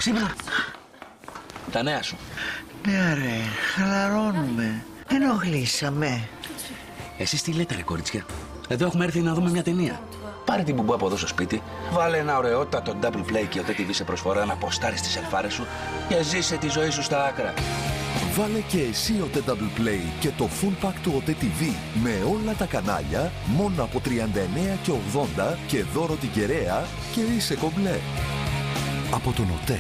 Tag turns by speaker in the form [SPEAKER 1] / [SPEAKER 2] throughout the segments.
[SPEAKER 1] Ξύπνα. Τα νέα σου.
[SPEAKER 2] Ναι ρε, χαλαρώνουμε. Ενοχλήσαμε.
[SPEAKER 1] Εσείς τι λέτε ρε κορίτσια? Εδώ έχουμε έρθει να δούμε μια ταινία. Πάρε την μπουμπού από εδώ στο σπίτι, βάλε ένα ωραιότατο double play και ο TTV σε προσφορά να ποστάρεις τις ελφάρες σου και ζήσε τη ζωή σου στα άκρα.
[SPEAKER 3] Βάλε και εσύ ο double play και το full pack του OTTV με όλα τα κανάλια μόνο από 39,80 και δώρο την κεραία και είσαι κομπλέ. Από τον ΟΤΕ.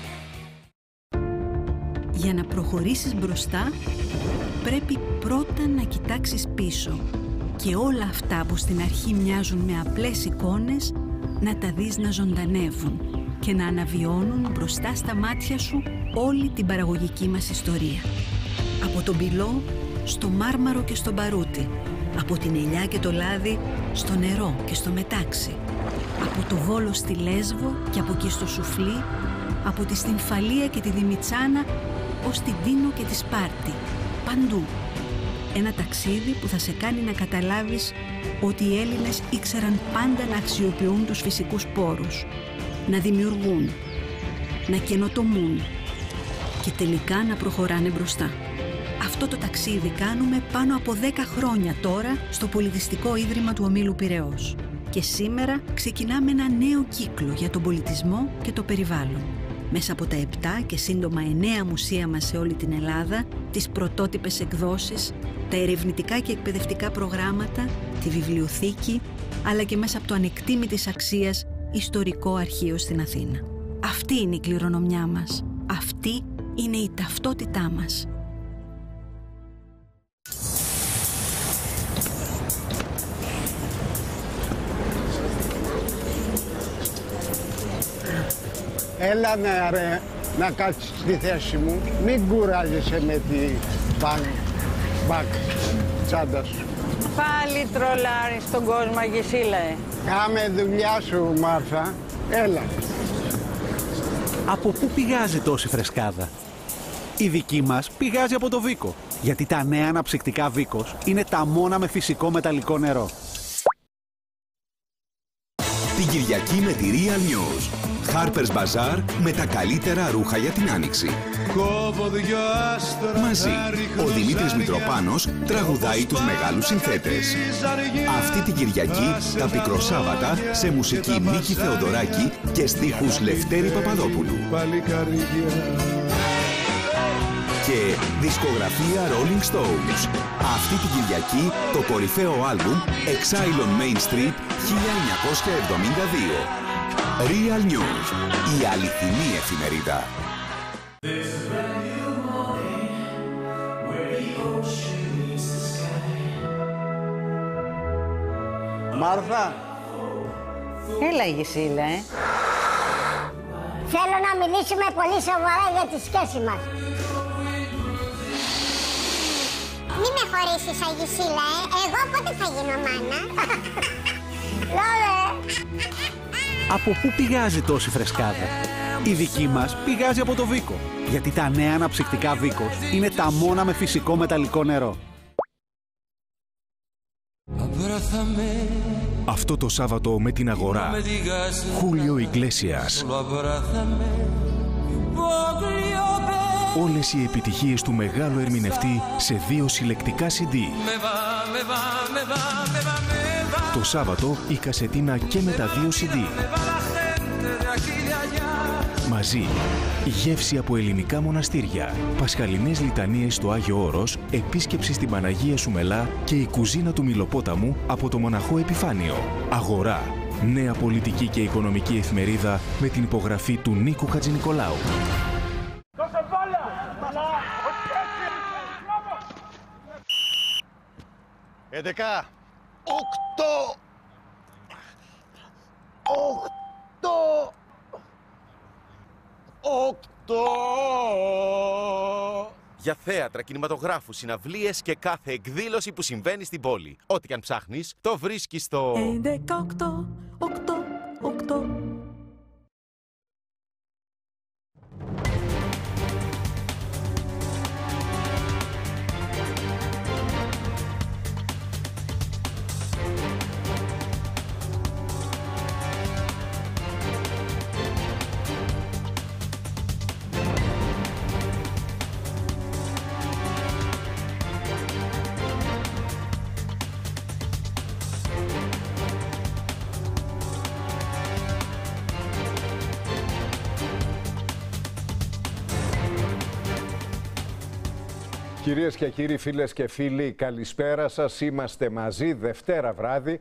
[SPEAKER 4] Για να προχωρήσεις μπροστά, πρέπει πρώτα να κοιτάξεις πίσω και όλα αυτά που στην αρχή μοιάζουν με απλές εικόνες να τα δεις να ζωντανεύουν και να αναβιώνουν μπροστά στα μάτια σου όλη την παραγωγική μας ιστορία. Από τον πυλό στο μάρμαρο και στο μπαρούτι, από την ελιά και το λάδι στο νερό και στο μετάξι, από το Βόλο στη Λέσβο και από εκεί στο Σουφλί, από τη Στυμφαλία και τη Δημητσάνα ως την Τίνο και τη Σπάρτη, παντού. Ένα ταξίδι που θα σε κάνει να καταλάβεις ότι οι Έλληνες ήξεραν πάντα να αξιοποιούν τους φυσικούς πόρους, να δημιουργούν, να καινοτομούν και τελικά να προχωράνε μπροστά. Αυτό το ταξίδι κάνουμε πάνω από 10 χρόνια τώρα στο Πολιτιστικό Ίδρυμα του Ομίλου Πειραιώς. Και σήμερα ξεκινάμε ένα νέο κύκλο για τον πολιτισμό και το περιβάλλον. Μέσα από τα 7 και σύντομα 9 μουσεία μας σε όλη την Ελλάδα, τις πρωτότυπες εκδόσεις, τα ερευνητικά και εκπαιδευτικά προγράμματα, τη βιβλιοθήκη, αλλά και μέσα από το ανεκτήμητης αξίας ιστορικό αρχείο στην Αθήνα. Αυτή είναι η κληρονομιά μας. Αυτή είναι η ταυτότητά μας.
[SPEAKER 5] Έλα ρε, να κάτσεις στη θέση μου. Μην κουράζεσαι με τη μπακ τσάντα σου.
[SPEAKER 6] Πάλι τρολάρεις τον κόσμο, Αγισίλα.
[SPEAKER 5] Κάμε δουλειά σου, Μάρθα. Έλα.
[SPEAKER 7] Από πού πηγάζει τόση φρεσκάδα? Η δική μας πηγάζει από το Βίκο. Γιατί τα νέα αναψυκτικά Βίκος είναι τα μόνα με φυσικό μεταλλικό νερό.
[SPEAKER 8] Την Κυριακή με τη Real News. Harper's Bazaar με τα καλύτερα ρούχα για την Άνοιξη. Μαζί, ο Δημήτρης Μητροπάνος τραγουδάει τους μεγάλους συνθέτες. Αυτή την Κυριακή, τα Πικροσάββατα, σε μουσική Μίκη Θεοδωράκη και στίχους Λευτέρη Παπαδόπουλου. Και δισκογραφία Rolling Stones. Αυτή την Κυριακή, το κορυφαίο άλμπουμ Exile on Main Street 1972. Real News, η αληθινή εφημερίδα.
[SPEAKER 5] Μάρθα.
[SPEAKER 6] Έλα, Αγισίλα,
[SPEAKER 9] Θέλω να μιλήσουμε πολύ σοβαρά για τη σχέση μας. Μη με χωρίσεις, Αγισίλα, Εγώ πότε θα γίνω μάνα?
[SPEAKER 7] Από πού πηγάζει τόση φρεσκάδα? Η δική μας πηγάζει από το Βίκο. Γιατί τα νέα αναψυκτικά Βίκος είναι τα μόνα με φυσικό μεταλλικό νερό.
[SPEAKER 10] Αυτό το Σάββατο με την Αγορά. Χούλιο Ιγκλέσιας. Όλες οι επιτυχίες του μεγάλου ερμηνευτή σε 2 συλλεκτικά CD. Το Σάββατο η κασετίνα και με τα 2 CD. Μαζί, γεύση από ελληνικά μοναστήρια, πασχαλινές λιτανίες στο Άγιο Όρος, επίσκεψη στην Παναγία Σουμελά και η κουζίνα του Μιλοπόταμου από το μοναχό Επιφάνιο. Αγορά, νέα πολιτική και οικονομική εφημερίδα με την υπογραφή του Νίκου Χατζηνικολάου.
[SPEAKER 5] 11, 8.
[SPEAKER 11] Για θέατρα, κινηματογράφους, συναυλίες και κάθε εκδήλωση που συμβαίνει στην πόλη. Ό,τι και αν ψάχνεις, το βρίσκεις στο...
[SPEAKER 4] 11-8-8-8.
[SPEAKER 12] Κυρίες και κύριοι, φίλες και φίλοι, καλησπέρα σας. Είμαστε μαζί Δευτέρα βράδυ,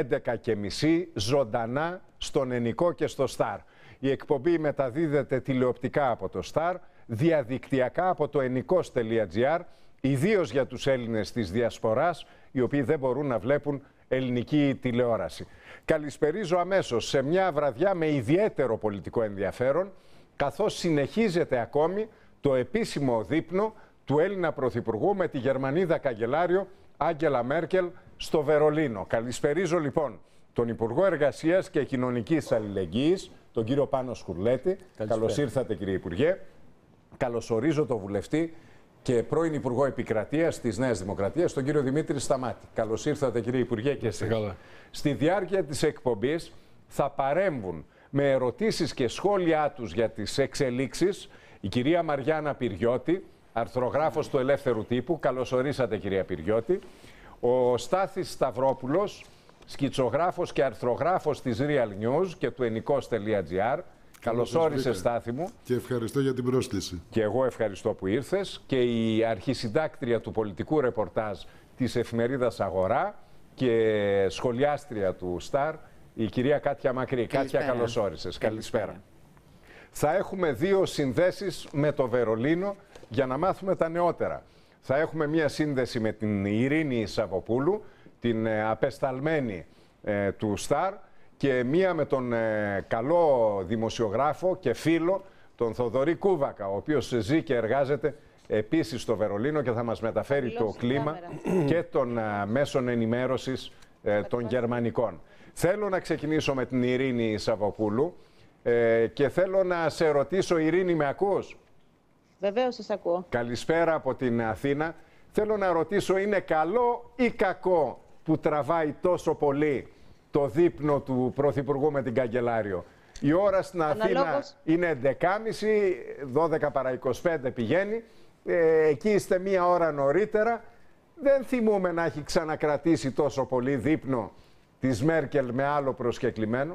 [SPEAKER 12] 11:30, ζωντανά στον Ενικό και στο Σταρ. Η εκπομπή μεταδίδεται τηλεοπτικά από το Σταρ, διαδικτυακά από το ενικός.gr, ιδίως για τους Έλληνες της Διασποράς, οι οποίοι δεν μπορούν να βλέπουν ελληνική τηλεόραση. Καλησπερίζω αμέσως σε μια βραδιά με ιδιαίτερο πολιτικό ενδιαφέρον, καθώς συνεχίζεται ακόμη το επίσημο δείπνο του Έλληνα Πρωθυπουργού με τη Γερμανίδα Καγκελάριο Άγγελα Μέρκελ στο Βερολίνο. Καλησπερίζω λοιπόν τον Υπουργό Εργασίας και Κοινωνικής Αλληλεγγύης, τον κύριο Πάνο Σκουρλέτη. Καλώς ήρθατε, κύριε Υπουργέ. Καλωσορίζω τον βουλευτή και πρώην Υπουργό Επικρατείας της Νέας Δημοκρατίας, τον κύριο Δημήτρη Σταμάτη. Καλώς ήρθατε, κύριε Υπουργέ, και εσείς. Στη διάρκεια της εκπομπής θα παρέμβουν με ερωτήσεις και σχόλιά τους για τις εξελίξεις η κυρία Μαριάννα Πυριώτη, αρθρογράφος του Ελεύθερου Τύπου. Καλώς ορίσατε, κυρία Πυριώτη. Ο Στάθης Σταυρόπουλος, σκητσογράφος και αρθρογράφος της Real News και του ενικός.gr. Καλώς όρισες, Στάθη μου.
[SPEAKER 13] Και ευχαριστώ για την πρόσκληση.
[SPEAKER 12] Και εγώ ευχαριστώ που ήρθες. Και η αρχισυντάκτρια του πολιτικού ρεπορτάζ της εφημερίδας Αγορά και σχολιάστρια του Σταρ, η κυρία Κάτια Μακρύ. Κάτια, καλώς όρισες. Καλησπέρα. Θα έχουμε δύο συνδέσεις με το Βερολίνο για να μάθουμε τα νεότερα. Θα έχουμε μία σύνδεση με την Ειρήνη Σαββοπούλου, την απεσταλμένη του Σταρ, και μία με τον καλό δημοσιογράφο και φίλο, τον Θοδωρή Κούβακα, ο οποίος ζει και εργάζεται επίσης στο Βερολίνο και θα μας μεταφέρει το κλίμα και των μέσων ενημέρωσης των γερμανικών. Θέλω να ξεκινήσω με την Ειρήνη Σαββοπούλου και θέλω να σε ρωτήσω, Ειρήνη, με ακούς?
[SPEAKER 14] Βεβαίως σας ακούω.
[SPEAKER 12] Καλησπέρα από την Αθήνα. Θέλω να ρωτήσω, είναι καλό ή κακό που τραβάει τόσο πολύ το δείπνο του Πρωθυπουργού με την Καγκελάριο? Η ώρα στην Αθήνα είναι 11:30, 12 παρά 25 πηγαίνει. Εκεί είστε μία ώρα νωρίτερα. Δεν θυμούμε να έχει ξανακρατήσει τόσο πολύ δείπνο της Μέρκελ με άλλο προσκεκλημένο.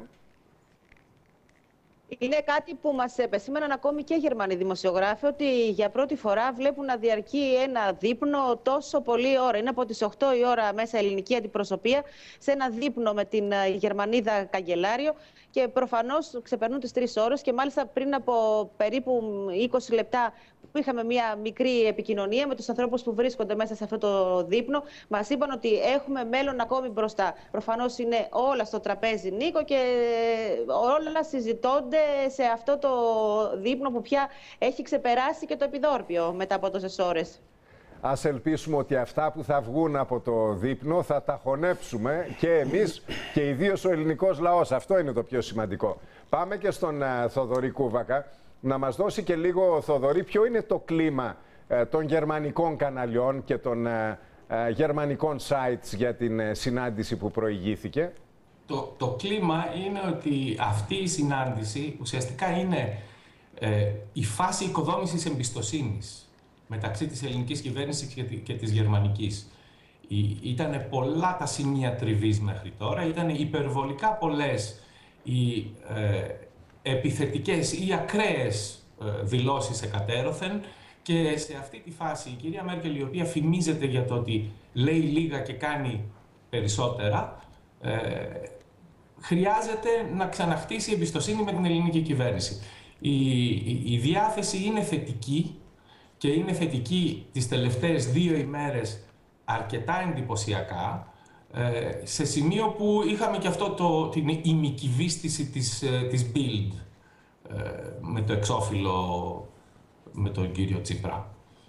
[SPEAKER 14] Είναι κάτι που μας επεσήμαναν ακόμη και οι Γερμανοί δημοσιογράφοι, ότι για πρώτη φορά βλέπουν να διαρκεί ένα δείπνο τόσο πολλή ώρα. Είναι από τις 8 η ώρα μέσα ελληνική αντιπροσωπεία σε ένα δείπνο με την Γερμανίδα Καγκελάριο και προφανώς ξεπερνούν τις 3 ώρες και μάλιστα πριν από περίπου 20 λεπτά που είχαμε μια μικρή επικοινωνία με τους ανθρώπους που βρίσκονται μέσα σε αυτό το δείπνο, μας είπαν ότι έχουμε μέλλον ακόμη μπροστά. Προφανώς είναι όλα στο τραπέζι, Νίκο, και όλα συζητώνται σε αυτό το δείπνο που πια έχει ξεπεράσει και το επιδόρπιο μετά από τόσες ώρες.
[SPEAKER 12] Ας ελπίσουμε ότι αυτά που θα βγουν από το δείπνο θα τα χωνέψουμε και εμείς και ιδίως ο ελληνικός λαός. Αυτό είναι το πιο σημαντικό. Πάμε και στον Θοδωρή Κούβακα. Να μας δώσει και λίγο, Θοδωρή, ποιο είναι το κλίμα των γερμανικών καναλιών και των γερμανικών sites για την συνάντηση που προηγήθηκε.
[SPEAKER 15] Το κλίμα είναι ότι αυτή η συνάντηση ουσιαστικά είναι η φάση οικοδόμησης εμπιστοσύνης μεταξύ της ελληνικής κυβέρνησης και της γερμανικής. Ήταν πολλά τα σημεία τριβής μέχρι τώρα, ήταν υπερβολικά πολλές οι επιθετικές ή ακραίες δηλώσεις εκατέρωθεν, και σε αυτή τη φάση η κυρία Μέρκελ, η οποία φημίζεται για το ότι λέει λίγα και κάνει περισσότερα, χρειάζεται να ξαναχτίσει εμπιστοσύνη με την ελληνική κυβέρνηση. Η διάθεση είναι θετική και είναι θετική τις τελευταίες 2 ημέρες αρκετά εντυπωσιακά, σε σημείο που είχαμε και αυτό την ημικυβίστηση της Bild με το εξώφυλλο με τον κύριο Τσίπρα.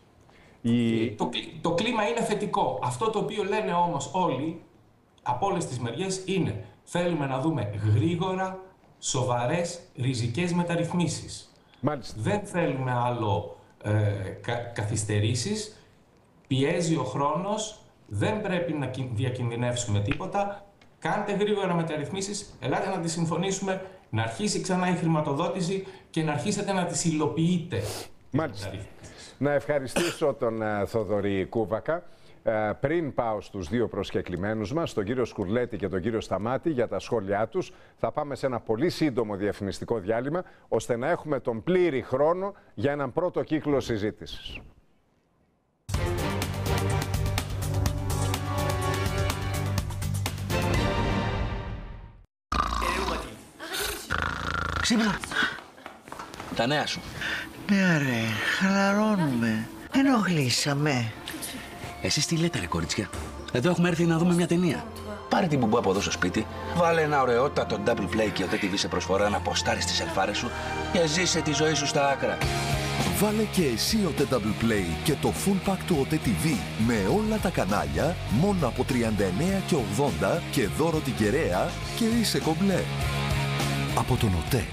[SPEAKER 15] Το κλίμα είναι θετικό. Αυτό το οποίο λένε όμως όλοι από όλες τις μεριές είναι: θέλουμε να δούμε γρήγορα, σοβαρές, ριζικές μεταρρυθμίσεις.
[SPEAKER 12] Μάλιστα.
[SPEAKER 15] Δεν θέλουμε άλλο καθυστερήσεις. Πιέζει ο χρόνος. Δεν πρέπει να διακινδυνεύσουμε τίποτα. Κάντε γρήγορα μεταρρυθμίσεις. Ελάτε να τις συμφωνήσουμε. Να αρχίσει ξανά η χρηματοδότηση και να αρχίσετε να τις υλοποιείτε.
[SPEAKER 12] Μάλιστα. Να ευχαριστήσω τον Θοδωρή Κούβακα. Πριν πάω στους δύο προσκεκλημένους μας, τον κύριο Σκουρλέτη και τον κύριο Σταμάτη, για τα σχόλιά τους, θα πάμε σε ένα πολύ σύντομο διαφημιστικό διάλειμμα, ώστε να έχουμε τον πλήρη χρόνο για έναν πρώτο κύκλο συζήτησης.
[SPEAKER 1] Ξύπνα. Τα νέα σου.
[SPEAKER 2] Ναι ρε, χαλαρώνουμε. Ενοχλήσαμε.
[SPEAKER 1] Εσείς τι λέτε ρε κοριτσιά? Εδώ έχουμε έρθει να δούμε μια ταινία. Πάρε την μπουμπού από εδώ στο σπίτι, βάλε ένα ωραιότατο double play και ο TV σε προσφορά να ποστάρεις τις σελφάρες σου και ζήσε τη ζωή σου στα άκρα.
[SPEAKER 3] Βάλε και εσύ ο Double Play και το full pack του OTE TV με όλα τα κανάλια μόνο από 39 και 80 και δώρο την κεραία και είσαι κομπλέ. Από τον OTE.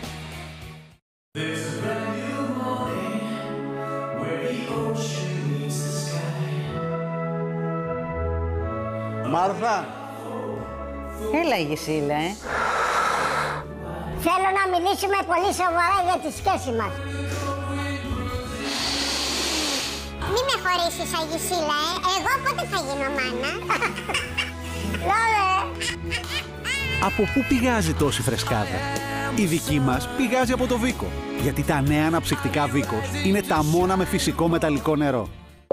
[SPEAKER 5] Μάρθα.
[SPEAKER 6] Έλα, Γεσίλα,
[SPEAKER 9] Θέλω να μιλήσουμε πολύ σοβαρά για τη σχέση μας. Μη με χωρίσεις, Αγισίλα, Εγώ πότε θα γίνω μάνα?
[SPEAKER 7] Από πού πηγάζει τόση φρεσκάδα? Η δική μας πηγάζει από το Βίκο. Γιατί τα νέα αναψυκτικά Βίκος είναι τα μόνα με φυσικό μεταλλικό νερό.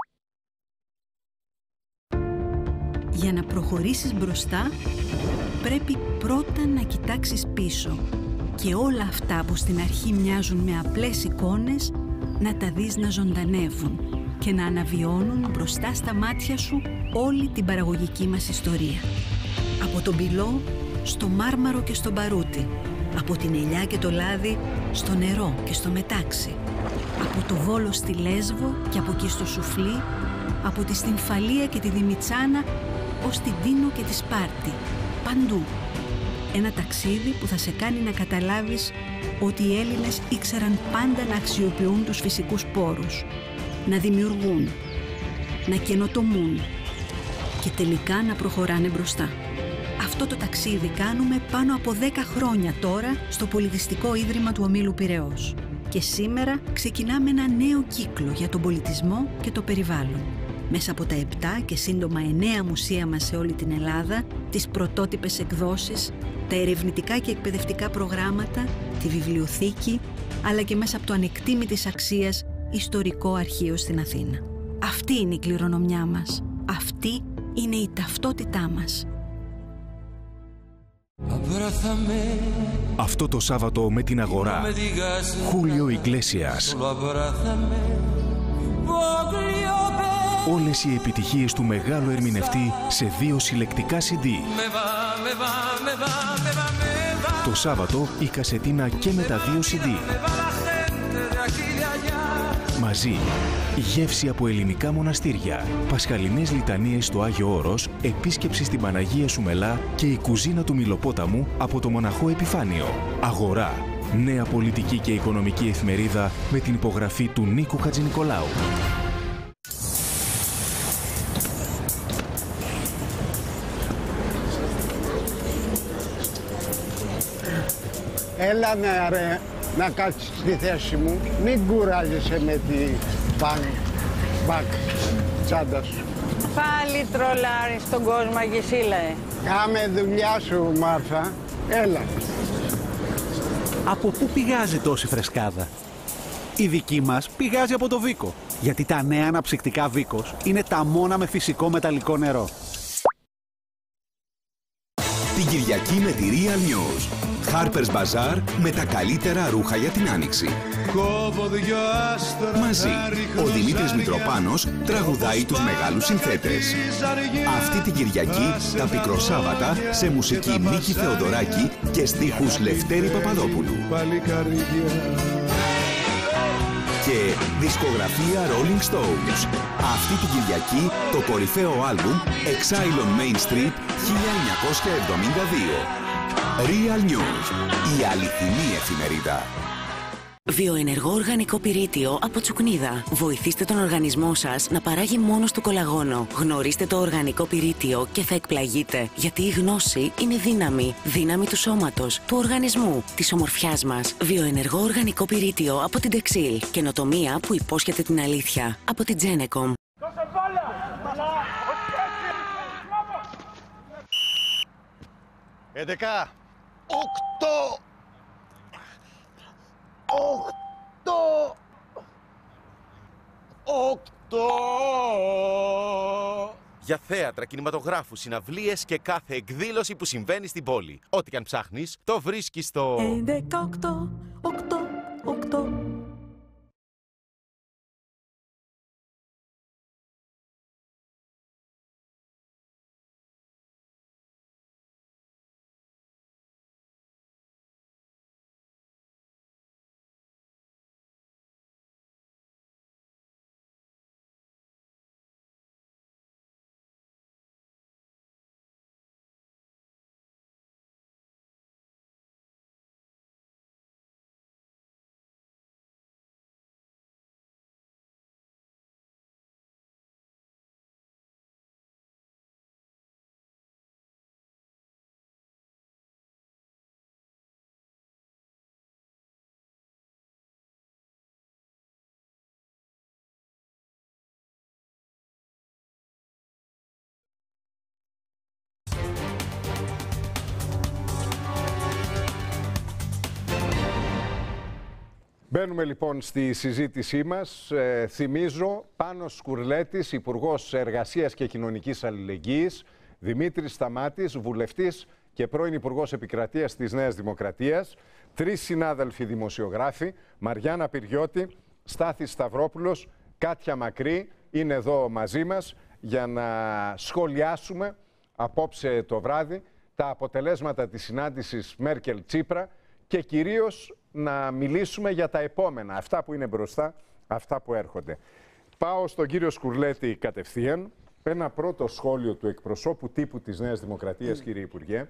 [SPEAKER 4] Για να προχωρήσεις μπροστά, πρέπει πρώτα να κοιτάξεις πίσω και όλα αυτά που στην αρχή μοιάζουν με απλές εικόνες να τα δεις να ζωντανεύουν και να αναβιώνουν μπροστά στα μάτια σου όλη την παραγωγική μας ιστορία. Από τον πυλό στο μάρμαρο και στο μπαρούτι, από την ελιά και το λάδι στο νερό και στο μετάξι, από το Βόλο στη Λέσβο και από εκεί στο Σουφλί, από τη Στυμφαλία και τη Δημητσάνα ως την Τίνο και τη Σπάρτη, παντού. Ένα ταξίδι που θα σε κάνει να καταλάβεις ότι οι Έλληνες ήξεραν πάντα να αξιοποιούν τους φυσικούς πόρους, να δημιουργούν, να καινοτομούν και τελικά να προχωράνε μπροστά. Αυτό το ταξίδι κάνουμε πάνω από 10 χρόνια τώρα στο Πολιτιστικό Ίδρυμα του Ομίλου Πειραιώς. Και σήμερα ξεκινάμε ένα νέο κύκλο για τον πολιτισμό και το περιβάλλον. Μέσα από τα 7 και σύντομα 9 μουσεία μας σε όλη την Ελλάδα, τις πρωτότυπες εκδόσεις, τα ερευνητικά και εκπαιδευτικά προγράμματα, τη βιβλιοθήκη, αλλά και μέσα από το ανεκτήμητης αξίας ιστορικό αρχείο στην Αθήνα. Αυτή είναι η κληρονομιά μας. Αυτή είναι η ταυτότητά μας.
[SPEAKER 10] Αυτό το Σάββατο με την Αγορά, Χούλιο Ιγκλέσιας. Όλες οι επιτυχίες του μεγάλου ερμηνευτή σε 2 συλλεκτικά CD. Το Σάββατο η κασετίνα και με τα 2 CD. Μαζί, γεύση από ελληνικά μοναστήρια, πασχαλινές λιτανίες στο Άγιο Όρος, επίσκεψη στην Παναγία Σουμελά και η κουζίνα του Μιλοπόταμου από το μοναχό Επιφάνιο. Αγορά, νέα πολιτική και οικονομική εφημερίδα με την υπογραφή του Νίκου Χατζηνικολάου.
[SPEAKER 5] Έλα ρε, να κάτσεις στη θέση μου. Μην κουράζεσαι με τη μπακ τσάντα σου.
[SPEAKER 6] Πάλι τρολάρεις τον κόσμο, Αγισίλα,
[SPEAKER 5] Κάμε δουλειά σου, Μάρθα. Έλα.
[SPEAKER 7] Από πού πηγάζει τόση φρεσκάδα? Η δική μας πηγάζει από το Βίκο. Γιατί τα νέα αναψυκτικά Βίκος είναι τα μόνα με φυσικό μεταλλικό νερό.
[SPEAKER 8] Την Κυριακή με τη Real News. Harper's Bazaar με τα καλύτερα ρούχα για την Άνοιξη. Μαζί, ο Δημήτρης Μητροπάνος τραγουδάει τους μεγάλους συνθέτες. Αυτή την Κυριακή, τα Πικροσάββατα, σε μουσική Μίκη Θεοδωράκη και στίχους Λευτέρη Παπαδόπουλου. Και δισκογραφία Rolling Stones. Αυτή την Κυριακή, το κορυφαίο άλμπουμ Exile on Main Street 1972. Real News, η αληθινή εφημερίδα.
[SPEAKER 16] Βιοενεργό οργανικό πυρίτιο από Τσουκνίδα. Βοηθήστε τον οργανισμό σας να παράγει μόνος του κολαγόνο. Γνωρίστε το οργανικό πυρίτιο και θα εκπλαγείτε. Γιατί η γνώση είναι δύναμη. Δύναμη του σώματος, του οργανισμού, της ομορφιάς μας. Βιοενεργό οργανικό πυρίτιο από την Texil. Καινοτομία που υπόσχεται την αλήθεια. Από την Genekom.
[SPEAKER 17] 11. 8.
[SPEAKER 11] Για θέατρα, κινηματογράφους, συναυλίες και κάθε εκδήλωση που συμβαίνει στην πόλη. Ό,τι και αν ψάχνεις, το βρίσκεις στο...
[SPEAKER 17] 11-8-8-8.
[SPEAKER 12] Μπαίνουμε λοιπόν στη συζήτησή μας. Θυμίζω, Πάνος Σκουρλέτης, Υπουργός Εργασίας και Κοινωνικής Αλληλεγγύης, Δημήτρης Σταμάτης, Βουλευτής και πρώην Υπουργός Επικρατείας της Νέας Δημοκρατίας, 3 συνάδελφοι δημοσιογράφοι, Μαριάννα Πυριώτη, Στάθης Σταυρόπουλος, Κάτια Μακρύ, είναι εδώ μαζί μας για να σχολιάσουμε απόψε το βράδυ τα αποτελέσματα της συνάντησης Μέρκελ-Τσίπρα και κυρίως να μιλήσουμε για τα επόμενα, αυτά που είναι μπροστά, αυτά που έρχονται. Πάω στον κύριο Σκουρλέτη κατευθείαν. Ένα πρώτο σχόλιο του εκπροσώπου τύπου της Νέας Δημοκρατίας, κύριε Υπουργέ,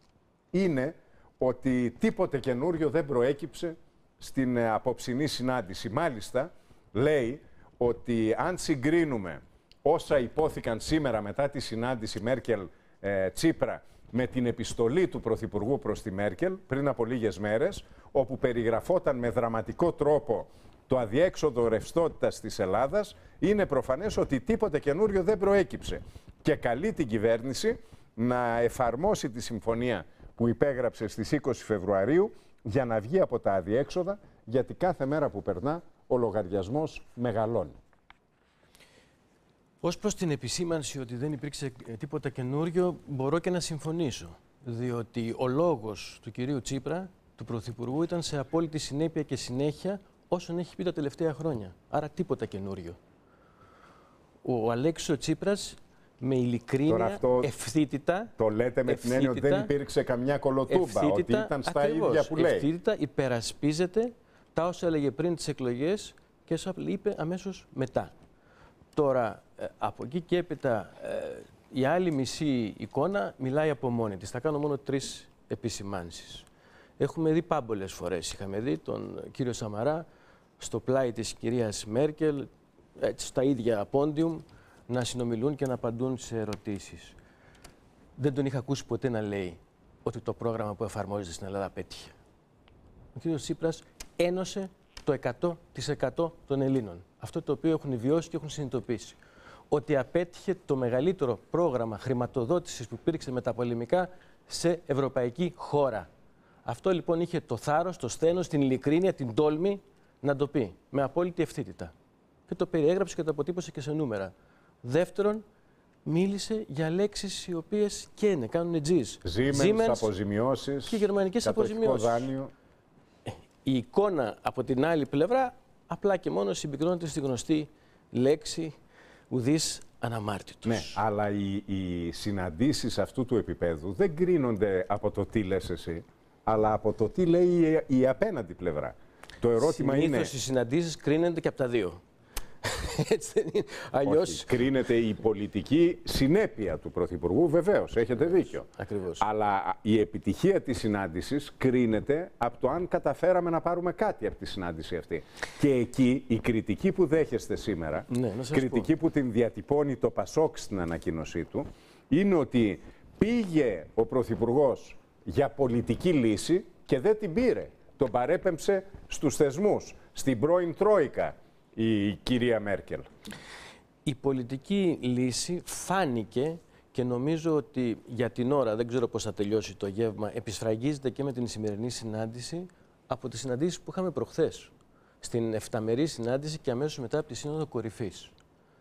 [SPEAKER 12] είναι ότι τίποτε καινούριο δεν προέκυψε στην απόψινή συνάντηση. Μάλιστα, λέει ότι αν συγκρίνουμε όσα υπόθηκαν σήμερα μετά τη συνάντηση Μέρκελ-Τσίπρα με την επιστολή του Πρωθυπουργού προς τη Μέρκελ πριν από λίγες μέρες, όπου περιγραφόταν με δραματικό τρόπο το αδιέξοδο ρευστότητας της Ελλάδας, είναι προφανές ότι τίποτε καινούριο δεν προέκυψε. Και καλεί την κυβέρνηση να εφαρμόσει τη συμφωνία που υπέγραψε στις 20 Φεβρουαρίου για να βγει από τα αδιέξοδα, γιατί κάθε μέρα που περνά ο λογαριασμός μεγαλώνει.
[SPEAKER 18] Ως προς την επισήμανση ότι δεν υπήρξε τίποτα καινούριο, μπορώ και να συμφωνήσω. Διότι ο λόγος του κυρίου Τσίπρα, του Πρωθυπουργού, ήταν σε απόλυτη συνέπεια και συνέχεια όσον έχει πει τα τελευταία χρόνια. Άρα τίποτα καινούριο. Ο Αλέξης Τσίπρας με ειλικρίνεια, ευθύτητα...
[SPEAKER 12] Το λέτε με την έννοια ότι δεν υπήρξε καμιά κολοτούμπα, ότι ήταν στα ακριβώς, ίδια που λέει.
[SPEAKER 18] Ευθύτητα υπερασπίζεται τα όσα έλεγε πριν τις εκλογές και όσα είπε αμέσως μετά. Τώρα, από εκεί και έπειτα, η άλλη μισή εικόνα μιλάει από μόνη της. Θα κάνω μόνο 3 επισημάνσεις. Έχουμε δει πάμπολες φορές. Είχαμε δει τον κύριο Σαμαρά στο πλάι της κυρίας Μέρκελ, έτσι, στα ίδια πόντιουμ, να συνομιλούν και να απαντούν σε ερωτήσεις. Δεν τον είχα ακούσει ποτέ να λέει ότι το πρόγραμμα που εφαρμόζεται στην Ελλάδα πέτυχε. Ο κύριος Τσίπρας ένωσε το 100% των Ελλήνων. Αυτό το οποίο έχουν βιώσει και έχουν συνειδητοποιήσει. Ότι απέτυχε το μεγαλύτερο πρόγραμμα χρηματοδότησης που υπήρξε μεταπολεμικά σε ευρωπαϊκή χώρα. Αυτό λοιπόν είχε το θάρρος, το σθένος, την ειλικρίνεια, την τόλμη να το πει με απόλυτη ευθύτητα. Και το περιέγραψε και το αποτύπωσε και σε νούμερα. Δεύτερον, μίλησε για λέξεις οι οποίες καίνε, κάνουν τζιζ.
[SPEAKER 12] Siemens, αποζημιώσεις
[SPEAKER 18] και γερμανικές αποζημιώσεις. Η εικόνα από την άλλη πλευρά απλά και μόνο συμπυκνώνεται στη γνωστή λέξη ουδής αναμάρτητος.
[SPEAKER 12] Ναι, αλλά οι συναντήσεις αυτού του επίπεδου δεν κρίνονται από το τι λες εσύ, αλλά από το τι λέει η απέναντι πλευρά. Το ερώτημα είναι...
[SPEAKER 18] Συνήθως οι συναντήσεις κρίνονται και από τα δύο. Έτσι δεν είναι. Αλλιώς...
[SPEAKER 12] Όχι, κρίνεται η πολιτική συνέπεια του Πρωθυπουργού, βεβαίως, έχετε δίκιο.
[SPEAKER 18] Ακριβώς.
[SPEAKER 12] Αλλά η επιτυχία της συνάντησης κρίνεται από το αν καταφέραμε να πάρουμε κάτι από τη συνάντηση αυτή. Και εκεί η κριτική που δέχεστε σήμερα, κριτική που την διατυπώνει το Πασόκ στην ανακοίνωσή του, είναι ότι πήγε ο Πρωθυπουργός για πολιτική λύση και δεν την πήρε. Τον παρέπεμψε στους θεσμούς, στην πρώην Τρόικα, η κυρία Μέρκελ.
[SPEAKER 18] Η πολιτική λύση φάνηκε και νομίζω ότι για την ώρα, δεν ξέρω πώς θα τελειώσει το γεύμα, επισφραγίζεται και με την σημερινή συνάντηση από τις συναντήσεις που είχαμε προχθές. Στην 7μερή συνάντηση και αμέσως μετά από τη Σύνοδο Κορυφής.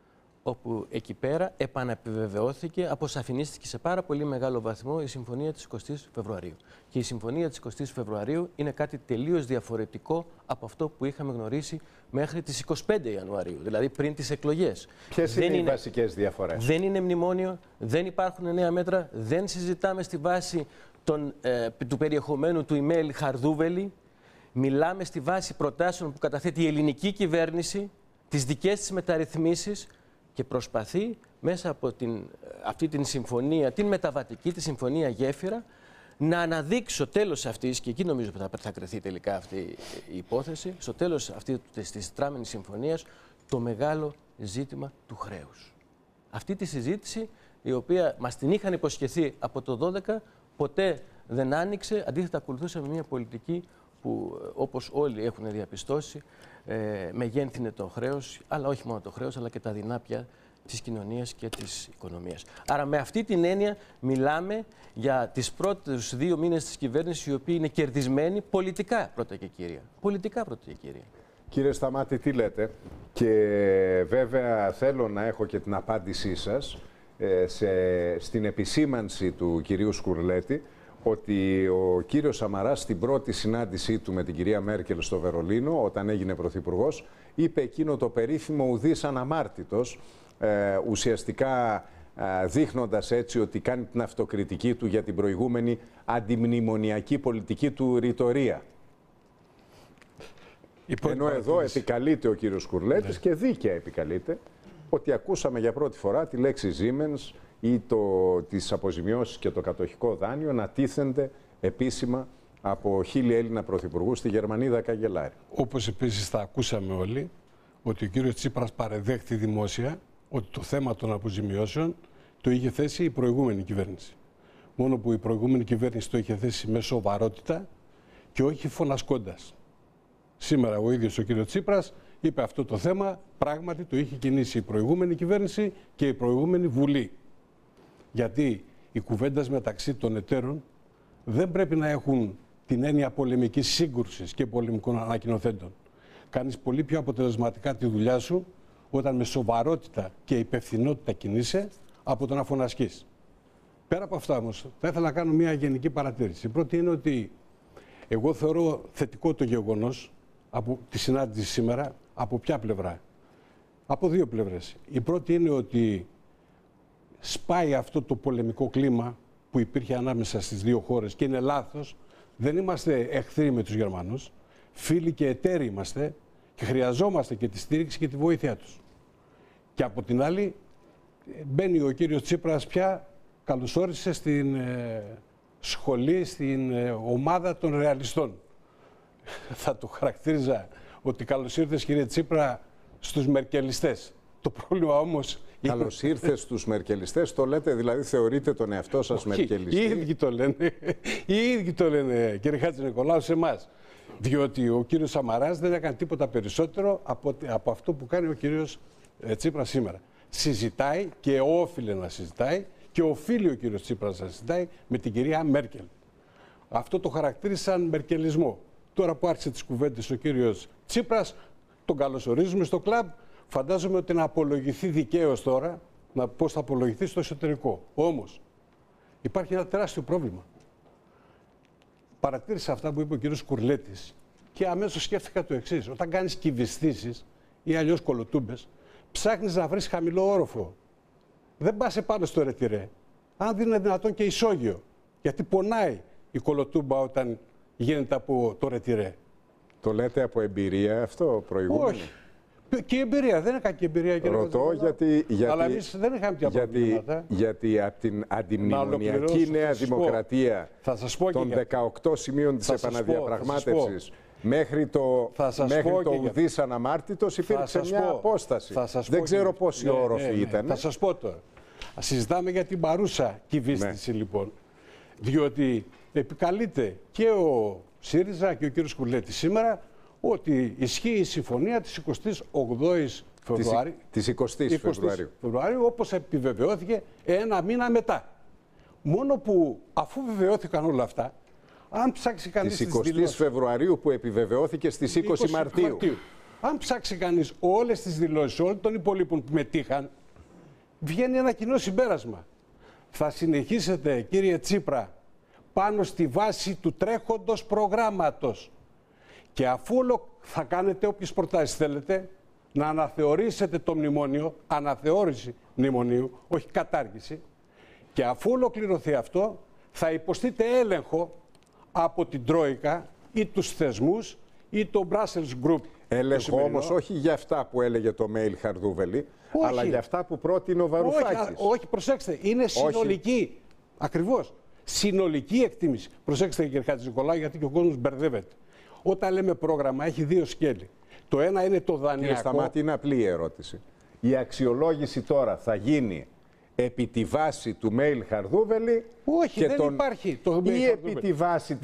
[SPEAKER 18] όπου εκεί πέρα επαναπιβεβαιώθηκε, αποσαφηνίστηκε σε πάρα πολύ μεγάλο βαθμό η συμφωνία της 20ης Φεβρουαρίου. Και η συμφωνία της 20ης Φεβρουαρίου είναι κάτι τελείως διαφορετικό από αυτό που είχαμε γνωρίσει μέχρι τις 25 Ιανουαρίου, δηλαδή πριν τις εκλογές.
[SPEAKER 12] Ποιες είναι οι βασικές διαφορές?
[SPEAKER 18] Δεν είναι μνημόνιο, δεν υπάρχουν νέα μέτρα, δεν συζητάμε στη βάση του περιεχομένου του email Χαρδούβελη. Μιλάμε στη βάση προτάσεων που καταθέτει η ελληνική κυβέρνηση, τις δικές της μεταρρυθμίσεις, και προσπαθεί μέσα από αυτή την συμφωνία, την μεταβατική, τη συμφωνία γέφυρα, να αναδείξει στο τέλος αυτής, και εκεί νομίζω που θα κρυθεί τελικά αυτή η υπόθεση, στο τέλος αυτής της τράμενης συμφωνίας, το μεγάλο ζήτημα του χρέους. Αυτή τη συζήτηση, η οποία μας την είχαν υποσχεθεί από το 2012, ποτέ δεν άνοιξε, αντίθετα ακολουθούσαμε μια πολιτική που, όπως όλοι έχουν διαπιστώσει, μεγένθυνε το χρέος, αλλά όχι μόνο το χρέος, αλλά και τα δεινά της κοινωνίας και της οικονομίας. Άρα με αυτή την έννοια μιλάμε για τις πρώτους 2 μήνες της κυβέρνησης, οι οποίοι είναι κερδισμένοι πολιτικά πρώτα και κύρια. Πολιτικά πρώτα και κύρια.
[SPEAKER 12] Κύριε Σταμάτη, τι λέτε? Και βέβαια θέλω να έχω και την απάντησή σας στην επισήμανση του κυρίου Σκουρλέτη, ότι ο κύριος Σαμαράς στην πρώτη συνάντησή του με την κυρία Μέρκελ στο Βερολίνο, όταν έγινε πρωθυπουργός, είπε εκείνο το περίφημο ουδής αναμάρτητος, ουσιαστικά δείχνοντας έτσι ότι κάνει την αυτοκριτική του για την προηγούμενη αντιμνημονιακή πολιτική του ρητορία. Ενώ εδώ επικαλείται ο κύριος Σκουρλέτης, και δίκαια επικαλείται, ότι ακούσαμε για πρώτη φορά τη λέξη Siemens ή τις αποζημιώσεις και το κατοχικό δάνειο να τίθενται επίσημα από 1000 Έλληνα πρωθυπουργούς στη Γερμανίδα Καγκελάρη.
[SPEAKER 17] Όπως επίσης θα ακούσαμε όλοι, ότι ο κύριος Τσίπρας παρεδέχθη δημόσια ότι το θέμα των αποζημιώσεων το είχε θέσει η προηγούμενη κυβέρνηση. Μόνο που η προηγούμενη κυβέρνηση το είχε θέσει με σοβαρότητα και όχι φωνασκώντας. Σήμερα ο ίδιος ο κύριος Τσίπρας είπε αυτό το θέμα, πράγματι το είχε κινήσει η προηγούμενη κυβέρνηση και η προηγούμενη Βουλή. Γιατί οι κουβέντες μεταξύ των εταίρων δεν πρέπει να έχουν την έννοια πολεμικής σύγκρουσης και πολεμικών ανακοινοθέντων. Κάνεις πολύ πιο αποτελεσματικά τη δουλειά σου όταν με σοβαρότητα και υπευθυνότητα κινείσαι από το να φωνασκείς. Πέρα από αυτά όμως, θα ήθελα να κάνω μια γενική παρατήρηση. Η πρώτη είναι ότι εγώ θεωρώ θετικό το γεγονός από τη συνάντηση σήμερα. Από ποια πλευρά? Από 2 πλευρές. Η πρώτη είναι ότι σπάει αυτό το πολεμικό κλίμα που υπήρχε ανάμεσα στις 2 χώρες και είναι λάθος. Δεν είμαστε εχθροί με τους Γερμανούς, φίλοι και εταίροι είμαστε και χρειαζόμαστε και τη στήριξη και τη βοήθεια τους. Και από την άλλη μπαίνει ο κύριος Τσίπρας πια, καλωσόρισε στην σχολή, στην ομάδα των ρεαλιστών. Θα το χαρακτήριζα ότι καλώς ήρθες, κύριε Τσίπρα, στους μερκελιστές. Το πρόβλημα όμως...
[SPEAKER 12] Καλώς ήρθες στους μερκελιστές, το λέτε, δηλαδή θεωρείτε τον εαυτό σας μερκελιστή?
[SPEAKER 17] Οι ίδιοι το λένε, οι ίδιοι το λένε, κύριε Χατζηνικολάου, σε εμάς. Διότι ο κύριος Σαμαράς δεν έκανε τίποτα περισσότερο από αυτό που κάνει ο κύριος Τσίπρας σήμερα. Συζητάει και όφιλε να συζητάει και οφείλει ο κύριος Τσίπρας να συζητάει με την κυρία Μέρκελ. Αυτό το χαρακτήρισαν μερκελισμό. Τώρα που άρχισε τις κουβέντες ο κύριος Τσίπρας, τον καλωσορίζουμε στο κλαμπ. Φαντάζομαι ότι να απολογηθεί δικαίως τώρα, πώς θα απολογηθεί στο εσωτερικό. Όμως, υπάρχει ένα τεράστιο πρόβλημα. Παρατήρησα αυτά που είπε ο κύριος Σκουρλέτης και αμέσως σκέφτηκα το εξής. Όταν κάνεις κυβιστήσεις ή αλλιώς κολοτούμπες, ψάχνεις να βρεις χαμηλό όροφο. Δεν πας επάνω στο ρετυρέ. Αν δεν είναι δυνατόν και ισόγειο. Γιατί πονάει η κολοτούμπα όταν γίνεται από το ρετυρέ.
[SPEAKER 12] Το λέτε από εμπειρία αυτό προηγούμενο?
[SPEAKER 17] Όχι. Και η εμπειρία, δεν είναι κακή εμπειρία.
[SPEAKER 12] Ρωτώ γιατί
[SPEAKER 17] αλλά εμείς δεν είχαμε πια προβλήματα.
[SPEAKER 12] Γιατί από την αντιμνημονιακή Νέα Δημοκρατία των 18 σημείων της επαναδιαπραγμάτευσης μέχρι το ουδής αναμάρτητος υπήρξε μια απόσταση. Δεν ξέρω πόση όροφη ήταν.
[SPEAKER 17] Θα σας πω τώρα. Συζητάμε για την παρούσα κυβίστηση λοιπόν. Διότι επικαλείται και ο ΣΥΡΙΖΑ και ο κύριος Σκουρλέτης σήμερα ότι ισχύει η συμφωνία της 28ης Φεβρουαρίου.
[SPEAKER 12] Της 20ης
[SPEAKER 17] Φεβρουαρίου, όπως επιβεβαιώθηκε 1 μήνα μετά. Μόνο που αφού βεβαιώθηκαν όλα αυτά, αν ψάξει κανείς
[SPEAKER 12] της 20ης Φεβρουαρίου που επιβεβαιώθηκε στις 20 Μαρτίου.
[SPEAKER 17] Αν ψάξει κανείς όλες τις δηλώσεις όλων των υπολείπων που μετήχαν, βγαίνει ένα κοινό συμπέρασμα. Θα συνεχίσετε, κύριε Τσίπρα, πάνω στη βάση του τρέχοντος προγράμματος. Και αφού θα κάνετε όποιες προτάσεις θέλετε, να αναθεωρήσετε το μνημόνιο, αναθεώρηση μνημονίου, όχι κατάργηση, και αφού ολοκληρωθεί αυτό, θα υποστείτε έλεγχο από την Τρόικα ή τους θεσμούς ή το Brussels Group.
[SPEAKER 12] Έλεγχο όμως όχι για αυτά που έλεγε το mail Χαρδούβελη, αλλά για αυτά που πρότεινε ο Βαρουφάκης.
[SPEAKER 17] Όχι, προσέξτε, είναι συνολική. Ακριβώς. Συνολική εκτίμηση. Προσέξτε, κύριε Χατζηνικολάου, γιατί και ο κόσμος μπερδεύεται. Όταν λέμε πρόγραμμα, έχει δύο σκέλη. Το ένα είναι το δανειακό.
[SPEAKER 12] Κύριε Σταμάτη, είναι απλή η ερώτηση. Η αξιολόγηση τώρα θα γίνει επί τη βάση του mail Χαρδούβελη.
[SPEAKER 17] Όχι,
[SPEAKER 12] και
[SPEAKER 17] δεν υπάρχει το mail
[SPEAKER 12] ή επί τη βάση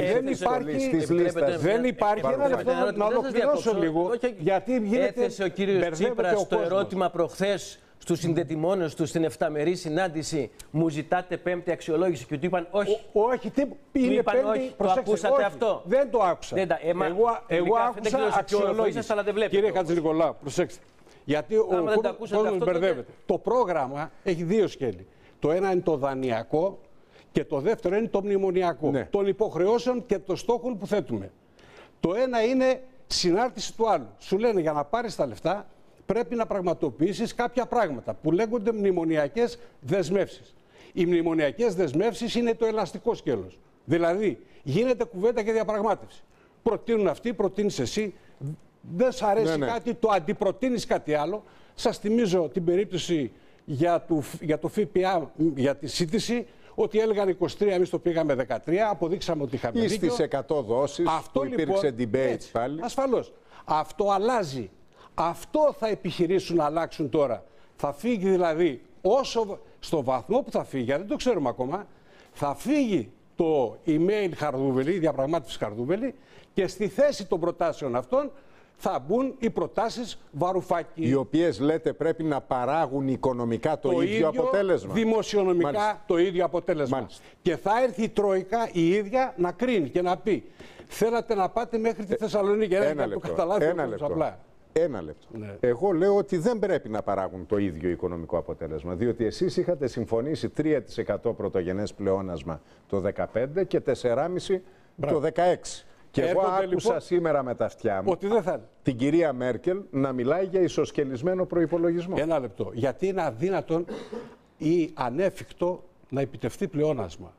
[SPEAKER 12] της λίστας.
[SPEAKER 17] Δεν υπάρχει. Ένα λεπτό να ολοκληρώσω λίγο. Γιατί
[SPEAKER 18] έθεσε ο κύριος Τσίπρας το ερώτημα προχθές στους συνδετημόνες του στην 7μερή συνάντηση, μου ζητάτε πέμπτη αξιολόγηση, και του είπαν όχι.
[SPEAKER 17] Όχι, τι είναι πέμπτη,
[SPEAKER 18] όχι, το ακούσατε αυτό?
[SPEAKER 17] Δεν το άκουσα. Εγώ άκουσα αξιολόγηση. Κύριε Χατζηνικολάου, προσέξτε. Γιατί ο κόσμος μπερδεύεται. Το πρόγραμμα έχει δύο σκέλη. Το ένα είναι το δανειακό και το δεύτερο είναι το μνημονιακό. Ναι. Των υποχρεώσεων και των στόχων που θέτουμε. Το ένα είναι συνάρτηση του άλλου. Σου λένε για να πάρεις τα λεφτά πρέπει να πραγματοποιήσεις κάποια πράγματα που λέγονται μνημονιακές δεσμεύσεις. Οι μνημονιακές δεσμεύσεις είναι το ελαστικό σκέλος. Δηλαδή γίνεται κουβέντα και διαπραγμάτευση. Προτείνουν αυτοί, προτείνεις εσύ. Δεν σ' αρέσει κάτι, το αντιπροτείνεις κάτι άλλο. Σας θυμίζω την περίπτωση για το ΦΠΑ, για τη σύντηση, ότι έλεγαν 23, εμείς το πήγαμε 13, αποδείξαμε ότι είχαμε δίκιο.
[SPEAKER 12] Ή στις 100 δόσεις αυτό, που υπήρξε
[SPEAKER 17] λοιπόν,
[SPEAKER 12] debate
[SPEAKER 17] έτσι,
[SPEAKER 12] πάλι.
[SPEAKER 17] Ασφαλώς. Αυτό αλλάζει. Αυτό θα επιχειρήσουν να αλλάξουν τώρα. Θα φύγει δηλαδή, όσο στο βαθμό που θα φύγει, δεν το ξέρουμε ακόμα, θα φύγει το email Χαρδούβελη, η διαπραγμάτευση Χαρδούβελη, και στη θέση των προτάσεων αυτών θα μπουν οι προτάσεις Βαρουφάκη.
[SPEAKER 12] Οι οποίες λέτε πρέπει να παράγουν οικονομικά το ίδιο αποτέλεσμα.
[SPEAKER 17] Δημοσιονομικά
[SPEAKER 12] Μάλιστα.
[SPEAKER 17] Το ίδιο αποτέλεσμα.
[SPEAKER 12] Μάλιστα.
[SPEAKER 17] Και θα έρθει η Τρόικα η ίδια να κρίνει και να πει θέλατε να πάτε μέχρι τη Θεσσαλονίκη.
[SPEAKER 12] Ένα λεπτό. Ναι. Εγώ λέω ότι δεν πρέπει να παράγουν το ίδιο οικονομικό αποτέλεσμα. Διότι εσείς είχατε συμφωνήσει 3% πρωτογενές πλεόνασμα το 2015 και 4,5% το 2016. Και εγώ άκουσα λοιπόν σήμερα με τα αυτιά μου
[SPEAKER 17] ότι δεν θα...
[SPEAKER 12] την κυρία Μέρκελ να μιλάει για ισοσκελισμένο προϋπολογισμό.
[SPEAKER 17] Ένα λεπτό. Γιατί είναι αδύνατον ή ανέφικτο να επιτευχθεί πλεόνασμα.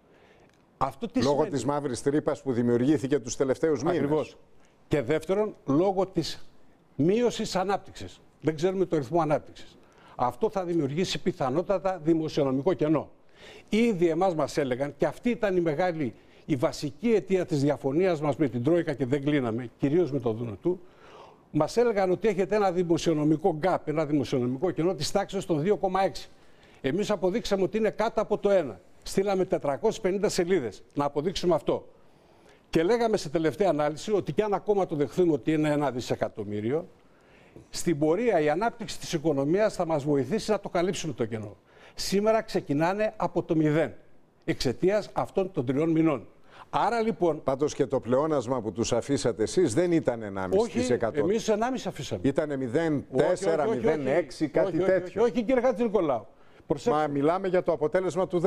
[SPEAKER 17] Αυτό τι
[SPEAKER 12] λόγω
[SPEAKER 17] σημαίνει?
[SPEAKER 12] Της μαύρης τρύπας που δημιουργήθηκε τους τελευταίους μήνες.
[SPEAKER 17] Ακριβώς. Και δεύτερον, λόγω της μείωσης ανάπτυξης. Δεν ξέρουμε το ρυθμό ανάπτυξης. Αυτό θα δημιουργήσει πιθανότατα δημοσιονομικό κενό. Ήδη εμάς μας έλεγαν, και αυτή ήταν η βασική αιτία της διαφωνίας μας με την Τρόικα και δεν κλείναμε, κυρίως με το Δούνο του, μας έλεγαν ότι έχετε ένα δημοσιονομικό gap, ένα δημοσιονομικό κενό της τάξης των 2,6. Εμείς αποδείξαμε ότι είναι κάτω από το 1. Στείλαμε 450 σελίδες να αποδείξουμε αυτό. Και λέγαμε σε τελευταία ανάλυση ότι κι αν ακόμα το δεχθούμε ότι είναι 1 δισεκατομμύριο, στην πορεία η ανάπτυξη της οικονομίας θα μας βοηθήσει να το καλύψουμε το κενό. Σήμερα ξεκινάνε από το 0, εξαιτίας αυτών των 3 μηνών. Άρα λοιπόν...
[SPEAKER 12] Πάντως και το πλεόνασμα που τους αφήσατε εσείς δεν ήταν 1,5%.
[SPEAKER 17] Όχι, εμείς 1,5 αφήσαμε.
[SPEAKER 12] Ήτανε 0,4, 0,6, κάτι τέτοιο.
[SPEAKER 17] Όχι, κύριε Χατζηνικολάου.
[SPEAKER 12] Μα μιλάμε για το αποτέλεσμα του 2014.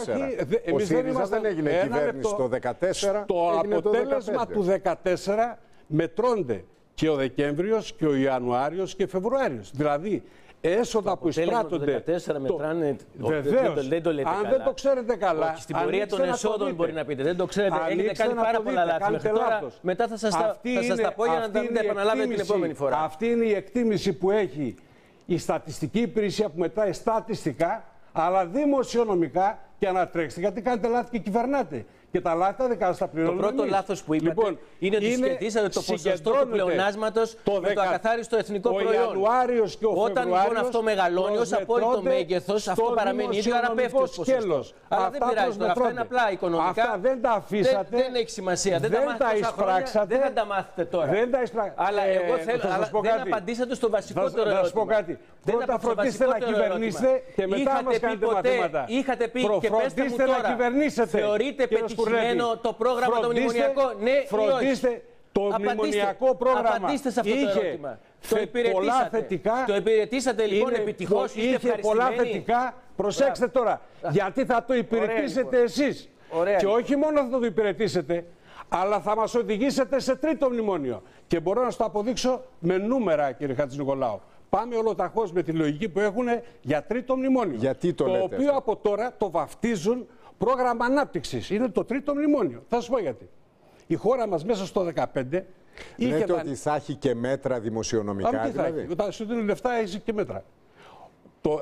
[SPEAKER 12] Ο ΣΥΡΙΖΑ δεν έγινε κυβέρνηση το 2014.
[SPEAKER 17] Το αποτέλεσμα του 2014 μετρώνται και ο Δεκέμβριος και ο Ιανουάριος και ο Φεβρουάριος. Δηλαδή, έσοδα που εισπράττονται.
[SPEAKER 18] Το 2014 μετράνε.
[SPEAKER 17] Βεβαίως.
[SPEAKER 18] Δεν το λέτε
[SPEAKER 17] αν
[SPEAKER 18] καλά.
[SPEAKER 17] δεν το ξέρετε καλά.
[SPEAKER 18] Όχι, στην πορεία των εσόδων μπορεί να πείτε. Δεν το ξέρετε. Έχετε κάνει πάρα πολλά λάθη μέχρι τώρα. Μετά θα σας τα πω για να τα επαναλάβετε την επόμενη φορά.
[SPEAKER 17] Αυτή είναι η εκτίμηση που έχει η στατιστική υπηρεσία που μετράει στατιστικά, αλλά δημοσιονομικά και ανατρέξτε. Γιατί κάνετε λάθη και κυβερνάτε. Και τα λάθη τα δικά σας τα πληρώνουμε.
[SPEAKER 18] Το πρώτο λάθος που είπατε λοιπόν, είναι ότι σχετίσατε το ποσοστό του πλεονάσματος με το ακαθάριστο εθνικό προϊόν. Όταν λοιπόν αυτό μεγαλώνει ως απόλυτο μέγεθος, αυτό παραμένει ίδιο, άρα πέφτει ως ποσοστό. Αλλά δεν πειράζει τώρα, αυτά είναι απλά οικονομικά.
[SPEAKER 12] Αυτά δεν τα αφήσατε.
[SPEAKER 18] Δεν έχει σημασία. Δεν τα μάθετε. Δεν θα τα μάθετε τώρα. Αλλά εγώ θέλω. Δεν απαντήσατε στο βασικότερο ερώτημα.
[SPEAKER 17] Να σου πω κάτι. Πρώτα φροντίστε να κυβερνήσετε και μετά μας κάνετε μαθήματα.
[SPEAKER 18] Είχατε πει και πέστε μου τώρα, θεωρείτε πετυχημένο το πρόγραμμα το μνημονιακό, ναι ή όχι?
[SPEAKER 17] Το μνημονιακό πρόγραμμα
[SPEAKER 18] απαντήστε σε αυτό το ερώτημα.
[SPEAKER 17] πολλά θετικά.
[SPEAKER 18] Το υπηρετήσατε λοιπόν επιτυχώς,
[SPEAKER 17] είχε πολλά θετικά. Προσέξτε τώρα, γιατί θα το υπηρετήσετε εσείς. Και όχι μόνο θα το υπηρετήσετε, αλλά θα μας οδηγήσετε σε τρίτο μνημόνιο. Και μπορώ να σας το αποδείξω με νούμερα, κύριε Χατζηνικολάου. Πάμε ολοταχώς με τη λογική που έχουν για τρίτο μνημόνιο.
[SPEAKER 12] Γιατί το
[SPEAKER 17] οποίο
[SPEAKER 12] λέτε
[SPEAKER 17] από τώρα το βαφτίζουν πρόγραμμα ανάπτυξης. Είναι το τρίτο μνημόνιο. Θα σας πω γιατί. Η χώρα μας μέσα στο 2015
[SPEAKER 12] λέτε ότι θα έχει και μέτρα δημοσιονομικά.
[SPEAKER 17] Δηλαδή. Όταν σου δίνουν λεφτά έχει και μέτρα. Το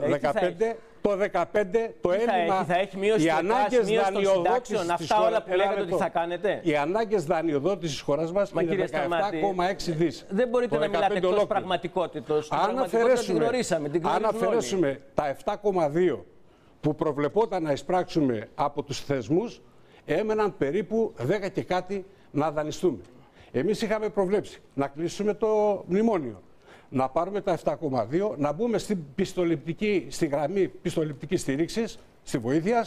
[SPEAKER 17] 2015 το έλλειμμα,
[SPEAKER 18] θα έχει μείωση,
[SPEAKER 17] οι ανάγκες δανειοδότησης
[SPEAKER 18] αυτά όλα που λέγατε ότι θα κάνετε.
[SPEAKER 17] Οι ανάγκες δανειοδότησης της χώρας μας είναι 17,6 δις.
[SPEAKER 18] Δεν μπορείτε να μιλάτε εκτός πραγματικότητος.
[SPEAKER 17] Αν αφαιρέσουμε τα 7,2 που προβλεπόταν να εισπράξουμε από τους θεσμούς, έμεναν περίπου 10 και κάτι να δανειστούμε. Εμείς είχαμε προβλέψει να κλείσουμε το μνημόνιο, να πάρουμε τα 7,2, να μπούμε στη γραμμή πιστοληπτικής στήριξης, στη βοήθεια,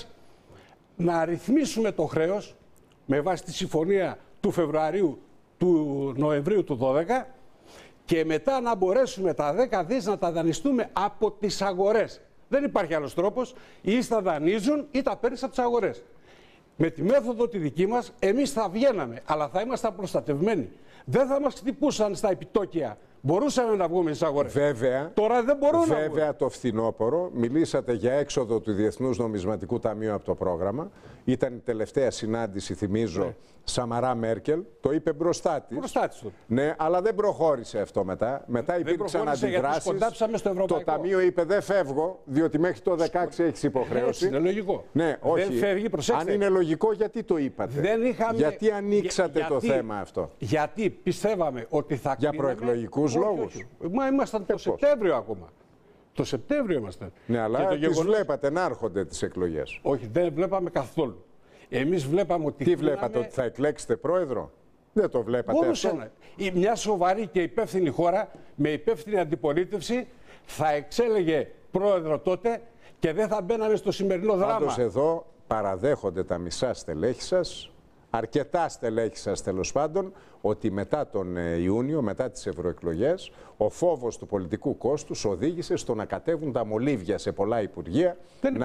[SPEAKER 17] να ρυθμίσουμε το χρέος με βάση τη συμφωνία του Φεβρουαρίου, του Νοεμβρίου του 2012 και μετά να μπορέσουμε τα 10 δις να τα δανειστούμε από τις αγορές. Δεν υπάρχει άλλος τρόπος, ή θα δανείζουν ή τα παίρνεις από τις αγορές. Με τη μέθοδο τη δική μας, εμείς θα βγαίναμε, αλλά θα ήμασταν προστατευμένοι. Δεν θα μας χτυπούσαν στα επιτόκια. Μπορούσαμε να βγούμε στις αγορές.
[SPEAKER 12] Βέβαια,
[SPEAKER 17] τώρα δεν μπορούν να
[SPEAKER 12] βγουν. Το φθινόπωρο μιλήσατε για έξοδο του Διεθνούς Νομισματικού Ταμείου από το πρόγραμμα. Ήταν η τελευταία συνάντηση, θυμίζω, Σαμαρά Μέρκελ. Το είπε μπροστά της. Ναι, αλλά δεν προχώρησε αυτό μετά. Μετά υπήρξαν αντιδράσεις. Το Ταμείο είπε δεν φεύγω, διότι μέχρι το 2016 έχεις υποχρέωση.
[SPEAKER 17] Είναι λογικό.
[SPEAKER 12] Ναι, όχι.
[SPEAKER 17] Δεν φεύγει,
[SPEAKER 12] αν είναι λογικό, γιατί το είπατε. Γιατί ανοίξατε το θέμα αυτό.
[SPEAKER 17] Γιατί πιστεύαμε ότι θα
[SPEAKER 12] για προεκλογικούς λόγους.
[SPEAKER 17] Μα ήμασταν το Σεπτέμβριο ακόμα. Το Σεπτέμβριο ήμασταν.
[SPEAKER 12] Ναι, αλλά τις βλέπατε να έρχονται τις εκλογές.
[SPEAKER 17] Όχι, δεν βλέπαμε καθόλου. Εμείς βλέπαμε ότι.
[SPEAKER 12] Τι βλέπατε, ότι θα εκλέξετε πρόεδρο? Δεν το βλέπατε.
[SPEAKER 17] Μπορούσε μια σοβαρή και υπεύθυνη χώρα με υπεύθυνη αντιπολίτευση θα εξέλεγε πρόεδρο τότε και δεν θα μπαίναμε στο σημερινό δράμα.
[SPEAKER 12] Πάντως εδώ παραδέχονται τα μισά στελέχη σας, αρκετά στελέχη σας τέλος πάντων, ότι μετά τον Ιούνιο, μετά τις ευρωεκλογές, ο φόβος του πολιτικού κόστους οδήγησε στο να κατέβουν τα μολύβια σε πολλά υπουργεία,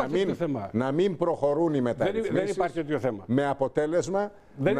[SPEAKER 12] να μην προχωρούν οι μεταρρυθμίσεις.
[SPEAKER 17] Δεν υπάρχει τέτοιο θέμα.
[SPEAKER 12] Με αποτέλεσμα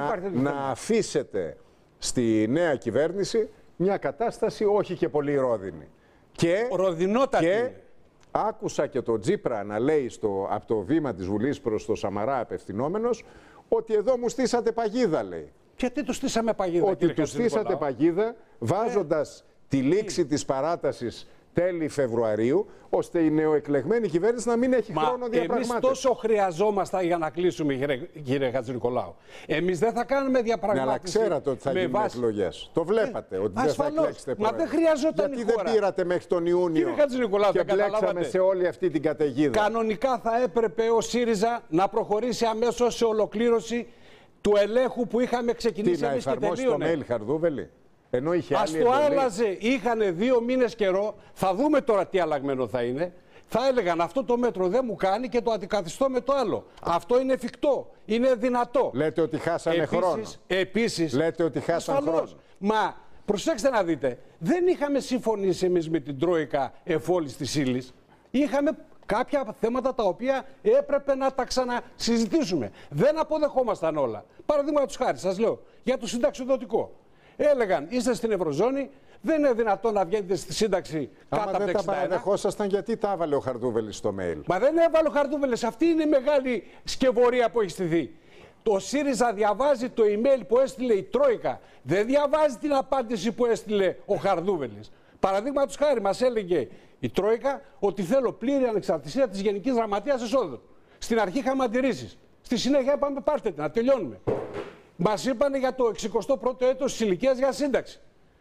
[SPEAKER 12] να αφήσετε στη νέα κυβέρνηση μια κατάσταση όχι και πολύ ρόδινη.
[SPEAKER 17] Ροδινότατη.
[SPEAKER 12] Και άκουσα και τον Τσίπρα να λέει από το βήμα της Βουλής προς το Σαμαρά απευθυνόμενος ότι εδώ μου στήσατε παγίδα, λέει.
[SPEAKER 17] Γιατί του στήσαμε παγίδα?
[SPEAKER 12] Ότι του στήσατε παγίδα βάζοντας τη λήξη της παράτασης τέλη Φεβρουαρίου, ώστε η νεοεκλεγμένη κυβέρνηση να μην έχει χρόνο διαπραγμάτευσης.
[SPEAKER 17] Εμείς τόσο χρειαζόμασταν για να κλείσουμε, κύριε Χατζηνικολάου. Εμείς δεν θα κάνουμε διαπραγμάτευση.
[SPEAKER 12] Ναι, αλλά ξέρατε ότι θα γίνουν εκλογές. Το βλέπατε ότι δεν θα εκλέξετε πρόεδρο.
[SPEAKER 17] Μα δεν χρειαζόταν.
[SPEAKER 12] Γιατί δεν πήρατε μέχρι τον Ιούνιο και μπλέξαμε σε όλη αυτή την καταιγίδα?
[SPEAKER 17] Κανονικά θα έπρεπε ο ΣΥΡΙΖΑ να προχωρήσει αμέσως σε ολοκλήρωση του ελέγχου που είχαμε ξεκινήσει εμείς και τελείωνε.
[SPEAKER 12] Τι, να εφαρμόσει το mail Χαρδούβελη? Ενώ είχε
[SPEAKER 17] ας το άλλαζε, είχανε 2 μήνες καιρό, θα δούμε τώρα τι αλλαγμένο θα είναι. Θα έλεγαν αυτό το μέτρο δεν μου κάνει και το αντικαθιστώ με το άλλο. Αυτό είναι εφικτό, είναι δυνατό.
[SPEAKER 12] Λέτε ότι χάσαμε χρόνο.
[SPEAKER 17] Επίσης,
[SPEAKER 12] λέτε ότι χάσαμε χρόνο.
[SPEAKER 17] Μα προσέξτε να δείτε, δεν είχαμε συμφωνήσει εμείς με την Τρόικα εφόλης της ύλης. Είχαμε κάποια θέματα τα οποία έπρεπε να τα ξανασυζητήσουμε. Δεν αποδεχόμασταν όλα. Παραδείγματος χάρη, σας λέω, για το συνταξιοδοτικό. Έλεγαν, είστε στην Ευρωζώνη, δεν είναι δυνατόν να βγαίνετε στη σύνταξη κάτω από τα 61.
[SPEAKER 12] Αν δεν τα παραδεχόσασταν, γιατί τα έβαλε ο Χαρδούβελης στο mail?
[SPEAKER 17] Μα δεν έβαλε ο Χαρδούβελης. Αυτή είναι η μεγάλη σκευωρία που έχει στηθεί. Το ΣΥΡΙΖΑ διαβάζει το email που έστειλε η Τρόικα. Δεν διαβάζει την απάντηση που έστειλε ο Χαρδούβελης. Παραδείγματος χάρη, μας έλεγε η Τρόικα ότι θέλω πλήρη ανεξαρτησία της Γενικής Γραμματείας Εσόδων. Στην αρχή είχαμε αντιρρήσεις. Στη συνέχεια είπαμε πάρτε την, να τελειώνουμε. Μας είπανε για το 61ο έτος της ηλικίας για σύνταξη.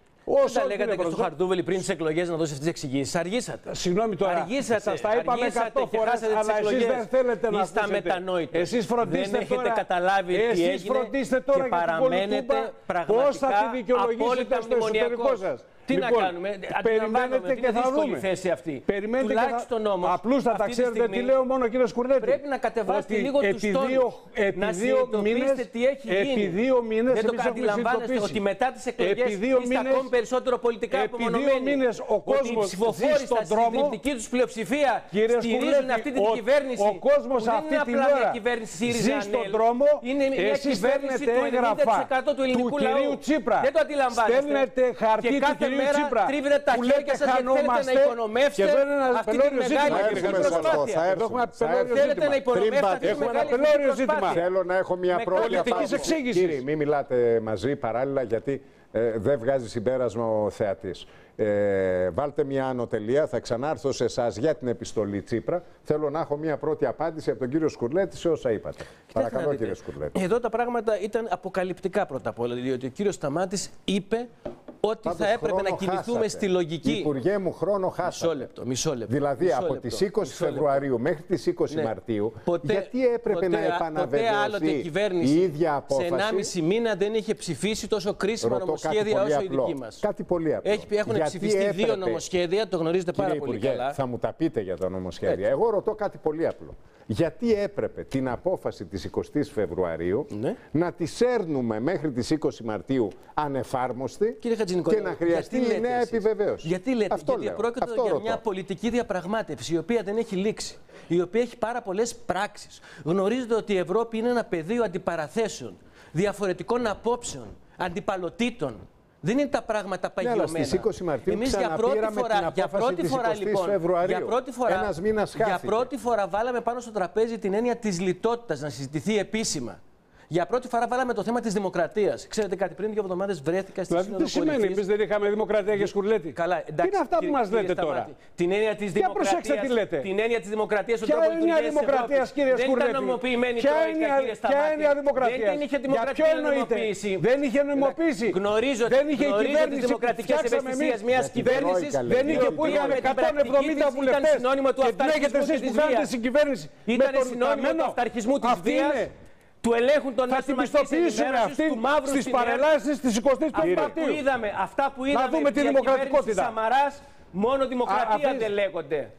[SPEAKER 18] Όσο λέγατε και στο Χαρδούβελη πριν τις εκλογές να δώσει αυτές τις εξηγήσεις. Αργήσατε.
[SPEAKER 17] Συγγνώμη τώρα.
[SPEAKER 18] Σας
[SPEAKER 17] τα είπαμε 100 φορές, αλλά εσείς δεν θέλετε να
[SPEAKER 18] είστε μετανόητοι.
[SPEAKER 17] Εσείς φροντίστε
[SPEAKER 18] δεν
[SPEAKER 17] τώρα.
[SPEAKER 18] Έχετε καταλάβει τι έγινε
[SPEAKER 17] εσείς φροντίστε τώρα
[SPEAKER 18] και
[SPEAKER 17] για την Κολοτούμπα πώς θα τη δικαιολογήσετε στο εσωτερικό σας.
[SPEAKER 18] Τι
[SPEAKER 12] λοιπόν,
[SPEAKER 18] να κάνουμε,
[SPEAKER 12] περιμένετε και θα δούμε.
[SPEAKER 18] Θέση αυτή.
[SPEAKER 12] Περιμένετε
[SPEAKER 18] τουλάχιστον όμως.
[SPEAKER 12] Απλούστατα ξέρετε τι λέω μόνο, κύριε Σκουρλέτη.
[SPEAKER 18] Πρέπει να κατεβάσετε λίγο τους τόνους. Να συνειδητοποιήσετε τι έχει γίνει.
[SPEAKER 12] Επί 2 μήνες
[SPEAKER 18] δεν το αντιλαμβάνεστε ότι μετά τις εκλογές είστε ακόμη περισσότερο πολιτικά απομονωμένοι. Ότι οι ψηφοφόροι στην συντριπτική τους πλειοψηφία στηρίζουν αυτή την κυβέρνηση.
[SPEAKER 12] Ο κόσμος αυτή την ώρα ζει στον δρόμο. Εσείς στέλνετε έγγραφα του κυρίου Τσίπρα.
[SPEAKER 18] Δεν το αντιλαμβάνεστε.
[SPEAKER 12] Στέλνετε χαρτί του κυρίου Τσίπρα.
[SPEAKER 18] Τρίβετε τα χέρια σας γιατί θέλετε να υπονομεύσετε αυτή τη μεγάλη προσπάθεια. Θέλετε να υπονομεύσετε αυτή τη μεγάλη προσπάθεια.
[SPEAKER 12] Θέλω να έχω μια πρώτη απάντηση. Κύριε, μην μιλάτε μαζί παράλληλα γιατί δεν βγάζει συμπέρασμα ο θεατής. Βάλτε μια ανωτελεία, θα ξανάρθω σε εσάς για την επιστολή Τσίπρα. Θέλω να έχω μια πρώτη απάντηση από τον κύριο Σκουρλέτη σε όσα είπατε. Παρακαλώ, κύριε Σκουρλέτη.
[SPEAKER 18] Εδώ τα πράγματα ήταν αποκαλυπτικά πρώτα απ' όλα, διότι ο κύριος Σταμάτης είπε ότι θα έπρεπε να κινηθούμε στη λογική.
[SPEAKER 12] Υπουργέ μου, χρόνο χάσατε.
[SPEAKER 18] Μισό λεπτό.
[SPEAKER 12] Δηλαδή από τις 20 Φεβρουαρίου μέχρι τις 20 Μαρτίου, γιατί έπρεπε να επαναβεβαιωθεί η ίδια απόφαση.
[SPEAKER 18] Σε 1,5 μήνα δεν είχε ψηφίσει τόσο κρίσιμα νομοσχέδια όσο η δική μας.
[SPEAKER 12] Κάτι πολύ απλό.
[SPEAKER 18] Έχουν ψηφιστεί 2 νομοσχέδια, το γνωρίζετε πάρα πολύ καλά.
[SPEAKER 12] Θα μου τα πείτε για τα νομοσχέδια. Εγώ ρωτώ κάτι πολύ απλό. Γιατί έπρεπε την απόφαση της 20ης Φεβρουαρίου να τη σέρνουμε μέχρι τις 20 Μαρτίου ανεφάρμοστη και να χρειαστεί η νέα επιβεβαίωση.
[SPEAKER 18] Γιατί λέτε, γιατί πρόκειται για μια πολιτική διαπραγμάτευση η οποία δεν έχει λήξει, η οποία έχει πάρα πολλές πράξεις. Γνωρίζετε ότι η Ευρώπη είναι ένα πεδίο αντιπαραθέσεων, διαφορετικών απόψεων, αντιπαλωτήτων. Δεν είναι τα πράγματα παγιωμένα.
[SPEAKER 12] Στις 20 Μαρτίου εμείς για πρώτη φορά λοιπόν,
[SPEAKER 18] για πρώτη φορά βάλαμε πάνω στο τραπέζι την έννοια της λιτότητας να συζητηθεί επίσημα. Για πρώτη φορά βάλαμε το θέμα της δημοκρατίας. Ξέρετε κάτι, πριν 2 εβδομάδες βρέθηκα στη Σύνοδο
[SPEAKER 17] Κορυφής. Τι σημαίνει, εμείς δεν είχαμε δημοκρατία και Σκουρλέτη.
[SPEAKER 18] Καλά, εντάξει,
[SPEAKER 17] τι είναι αυτά που μας λέτε τώρα.
[SPEAKER 18] Την έννοια της δημοκρατίας.
[SPEAKER 12] Τι λέτε.
[SPEAKER 18] Την έννοια της δημοκρατίας στον
[SPEAKER 12] τρόπο λειτουργίας της Ευρώπης.
[SPEAKER 18] Δεν ήταν νομιμοποιημένη η Τρόικα, κύριε Σταμάτη.
[SPEAKER 12] Ποια είναι η δημοκρατία.
[SPEAKER 18] Δεν είχε δημοκρατία νομιμοποίηση.
[SPEAKER 12] Δεν είχε νομιμοποίηση.
[SPEAKER 18] Γνωρίζω τις δημοκρατικές ευαισθησίες μιας κυβέρνησης.
[SPEAKER 12] Δεν είχε που είχαμε 170 βουλευτές. Και λέγεται εσείς που κάνετε συγκυβέρνηση.
[SPEAKER 18] Ήταν συνώνυμο του αυταρχισμού της βίας. Του ελέγχου των μέσων μαζικής ενημέρωσης, του μαύρου
[SPEAKER 12] στις παρελάσεις της 25ης Μαρτίου.
[SPEAKER 18] Αυτά που είδαμε
[SPEAKER 12] να δούμε τη δημοκρατικότητα.
[SPEAKER 18] Σαμαράς, μόνο δημοκρατία δεν λέγονται.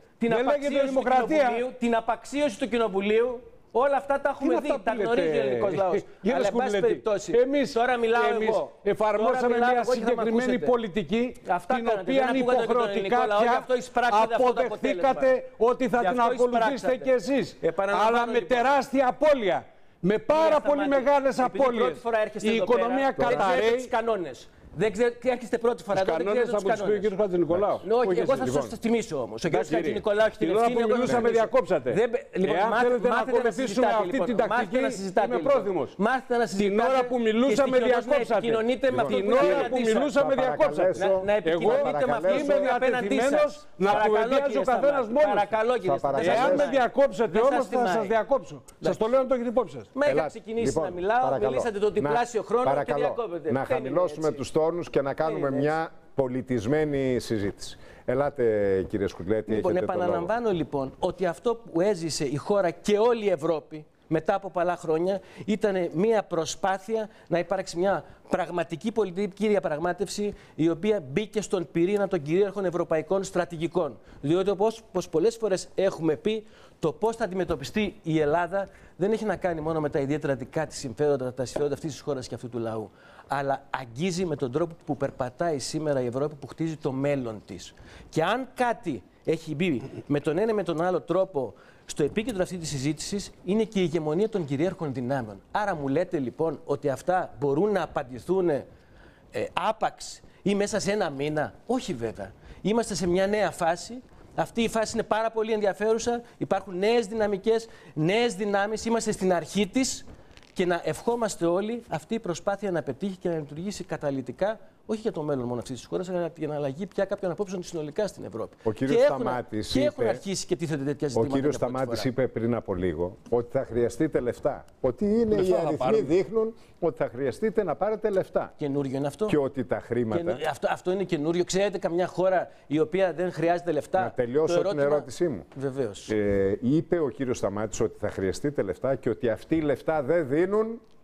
[SPEAKER 18] Την απαξίωση του Κοινοβουλίου, όλα αυτά τα έχουμε δει, τα γνωρίζει ο ελληνικός λαός. Αλλά εν πάση περιπτώσει, τώρα μιλάω εγώ.
[SPEAKER 12] Εφαρμόσαμε μια συγκεκριμένη πολιτική, την οποία υποχρεωτικά πια αποδεχτήκατε ότι θα την ακολουθήσετε κι εσείς. Αλλά με τεράστια απώλεια. Με πάρα πολύ μεγάλες απώλειες. Η οικονομία καταραίει.
[SPEAKER 18] Δεν ξέρετε τι έρχεστε πρώτη φορά.
[SPEAKER 12] Τους κανόνες θα μου τους πει ο κ. Χατζηνικολάου.
[SPEAKER 18] Όχι, εγώ θα σας θυμίσω όμως. Ο κ. Χατζηνικολάου έχει την ευθύνη.
[SPEAKER 12] Την ώρα που μιλούσαμε διακόψατε. Εάν θέλετε να ακολουθήσουμε αυτή την τακτική, είμαι πρόθυμος.
[SPEAKER 18] Μάθετε να συζητάτε.
[SPEAKER 12] Την ώρα που μιλούσαμε διακόψατε.
[SPEAKER 18] Την ώρα
[SPEAKER 12] που μιλούσαμε διακόψατε.
[SPEAKER 18] Να επικοινωνείτε με αυτούς
[SPEAKER 12] είμαι διατεθειμένος να κουβεντιάζει ο καθένας μόνος. Εάν με διακόψετε όμως θα σας διακόψω. Σας το λέω να το έχετε υπόψη σας.
[SPEAKER 18] Μα είχα ξεκινήσει να μιλάω, μιλήσατε το διπλάσιο χρόνο και διακόπετε.
[SPEAKER 12] Να χαμηλώσουμε τους τόνους και να κάνουμε μια πολιτισμένη συζήτηση. Ελάτε, κύριε Σκουρλέτη.
[SPEAKER 18] Λοιπόν, επαναλαμβάνω λοιπόν ότι αυτό που έζησε η χώρα και όλη η Ευρώπη μετά από πολλά χρόνια ήταν μια προσπάθεια να υπάρξει μια πραγματική πολιτική διαπραγμάτευση η οποία μπήκε στον πυρήνα των κυρίαρχων ευρωπαϊκών στρατηγικών. Διότι όπως πολλές φορές έχουμε πει, το πώς θα αντιμετωπιστεί η Ελλάδα δεν έχει να κάνει μόνο με τα ιδιαίτερα δικά της συμφέροντα, τα συμφέροντα αυτής της χώρας και αυτού του λαού. Αλλά αγγίζει με τον τρόπο που περπατάει σήμερα η Ευρώπη, που χτίζει το μέλλον της. Και αν κάτι έχει μπει με τον ένα ή με τον άλλο τρόπο στο επίκεντρο αυτή της συζήτησης, είναι και η ηγεμονία των κυρίαρχων δυνάμεων. Άρα μου λέτε λοιπόν ότι αυτά μπορούν να απαντηθούν άπαξ ή μέσα σε 1 μήνα. Όχι βέβαια. Είμαστε σε μια νέα φάση. Αυτή η φάση είναι πάρα πολύ ενδιαφέρουσα. Υπάρχουν νέες δυναμικές, νέες δυνάμεις. Είμαστε στην αρχή της και να ευχόμαστε όλοι αυτή η προσπάθεια να πετύχει και να λειτουργήσει καταλυτικά, όχι για το μέλλον μόνο αυτής της χώρας, αλλά για να αλλαγεί πια κάποιων απόψεων συνολικά στην Ευρώπη.
[SPEAKER 12] Ο κύριος Σταμάτης είπε,
[SPEAKER 18] έχουν αρχίσει και τίθεται τέτοια ζητήματα.
[SPEAKER 12] Ο κύριος Σταμάτης είπε πριν από λίγο ότι θα χρειαστείτε λεφτά. Ότι είναι οι αριθμοί δείχνουν ότι θα χρειαστείτε να πάρετε λεφτά.
[SPEAKER 18] Καινούριο είναι αυτό.
[SPEAKER 12] Και ότι τα χρήματα.
[SPEAKER 18] Αυτό είναι καινούριο. Ξέρετε καμιά χώρα η οποία δεν χρειάζεται λεφτά?
[SPEAKER 12] Να τελειώσω την ερώτησή μου.
[SPEAKER 18] Βεβαίως.
[SPEAKER 12] Είπε ο κύριος Σταμάτης ότι θα χρειαστείτε λεφτά και ότι αυτοί οι λεφτά δεν δίνουν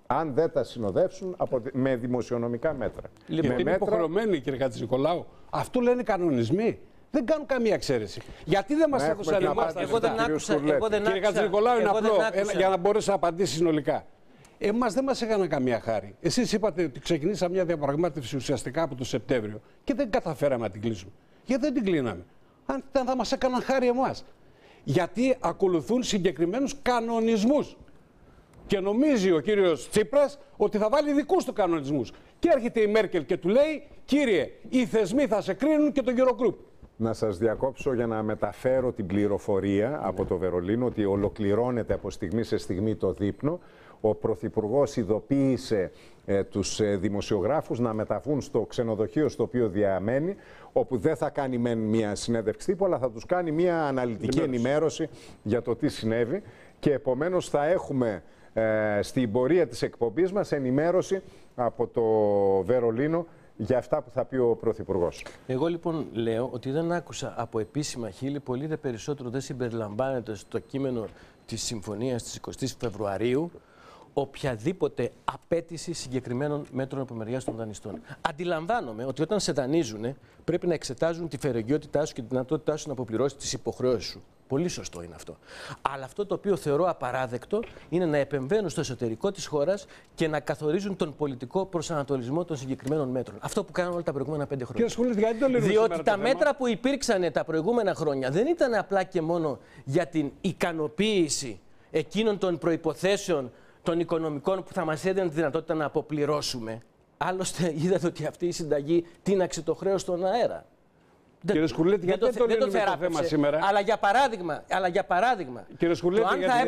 [SPEAKER 12] Αν δεν τα συνοδεύσουν με δημοσιονομικά μέτρα.
[SPEAKER 17] Γιατί είναι υποχρεωμένοι, κύριε Χατζηνικολάου. Αυτό λένε οι κανονισμοί. Δεν κάνουν καμία εξαίρεση. Γιατί δεν μας άκουσαν εμάς τα λεφτά. Κύριε Χατζηνικολάου, είναι απλό για να μπορέσει να απαντήσει συνολικά. Εμάς δεν μας έκαναν καμία χάρη. Εσείς είπατε ότι ξεκινήσαμε μια διαπραγμάτευση ουσιαστικά από το Σεπτέμβριο και δεν καταφέραμε να την κλείσουμε. Γιατί δεν την κλείναμε? Αν θα μας έκαναν χάρη εμάς. Γιατί ακολουθούν συγκεκριμένους κανονισμούς. Και νομίζει ο κύριος Τσίπρας ότι θα βάλει δικούς του κανονισμούς. Και έρχεται η Μέρκελ και του λέει, κύριε, οι θεσμοί θα σε κρίνουν και το Eurogroup.
[SPEAKER 12] Να σας διακόψω για να μεταφέρω την πληροφορία από το Βερολίνο ότι ολοκληρώνεται από στιγμή σε στιγμή το δείπνο. Ο Πρωθυπουργός ειδοποίησε τους δημοσιογράφους να μεταβούν στο ξενοδοχείο στο οποίο διαμένει, όπου δεν θα κάνει μια συνέντευξη τύπου, αλλά θα τους κάνει μια αναλυτική ενημέρωση για το τι συνέβη και επομένως θα έχουμε στην πορεία της εκπομπής μας ενημέρωση από το Βερολίνο για αυτά που θα πει ο Πρωθυπουργός.
[SPEAKER 18] Εγώ λοιπόν λέω ότι δεν άκουσα από επίσημα χείλη, πολύ δε περισσότερο δεν συμπεριλαμβάνεται στο κείμενο της συμφωνίας της 20 Φεβρουαρίου οποιαδήποτε απέτηση συγκεκριμένων μέτρων από μεριά των δανειστών. Αντιλαμβάνομαι ότι όταν σε δανείζουν πρέπει να εξετάζουν τη φερεγγιότητά σου και τη δυνατότητά σου να αποπληρώσει τις υποχρεώσεις σου. Πολύ σωστό είναι αυτό. Αλλά αυτό το οποίο θεωρώ απαράδεκτο είναι να επεμβαίνουν στο εσωτερικό της χώρας και να καθορίζουν τον πολιτικό προσανατολισμό των συγκεκριμένων μέτρων. Αυτό που κάνουν όλα τα προηγούμενα 5 χρόνια. Διότι τα μέτρα που υπήρξαν τα προηγούμενα χρόνια δεν ήταν απλά και μόνο για την ικανοποίηση εκείνων των προϋποθέσεων των οικονομικών που θα μας έδιναν τη δυνατότητα να αποπληρώσουμε. Άλλωστε, είδατε ότι αυτή η συνταγή τίναξε το χρέος στον αέρα.
[SPEAKER 17] Κύριε Σκουρλέτη, γιατί δεν το λύνουμε το θέμα σήμερα.
[SPEAKER 18] Αλλά για παράδειγμα,
[SPEAKER 17] κύριε Σκουρλέτη,
[SPEAKER 18] το αν θα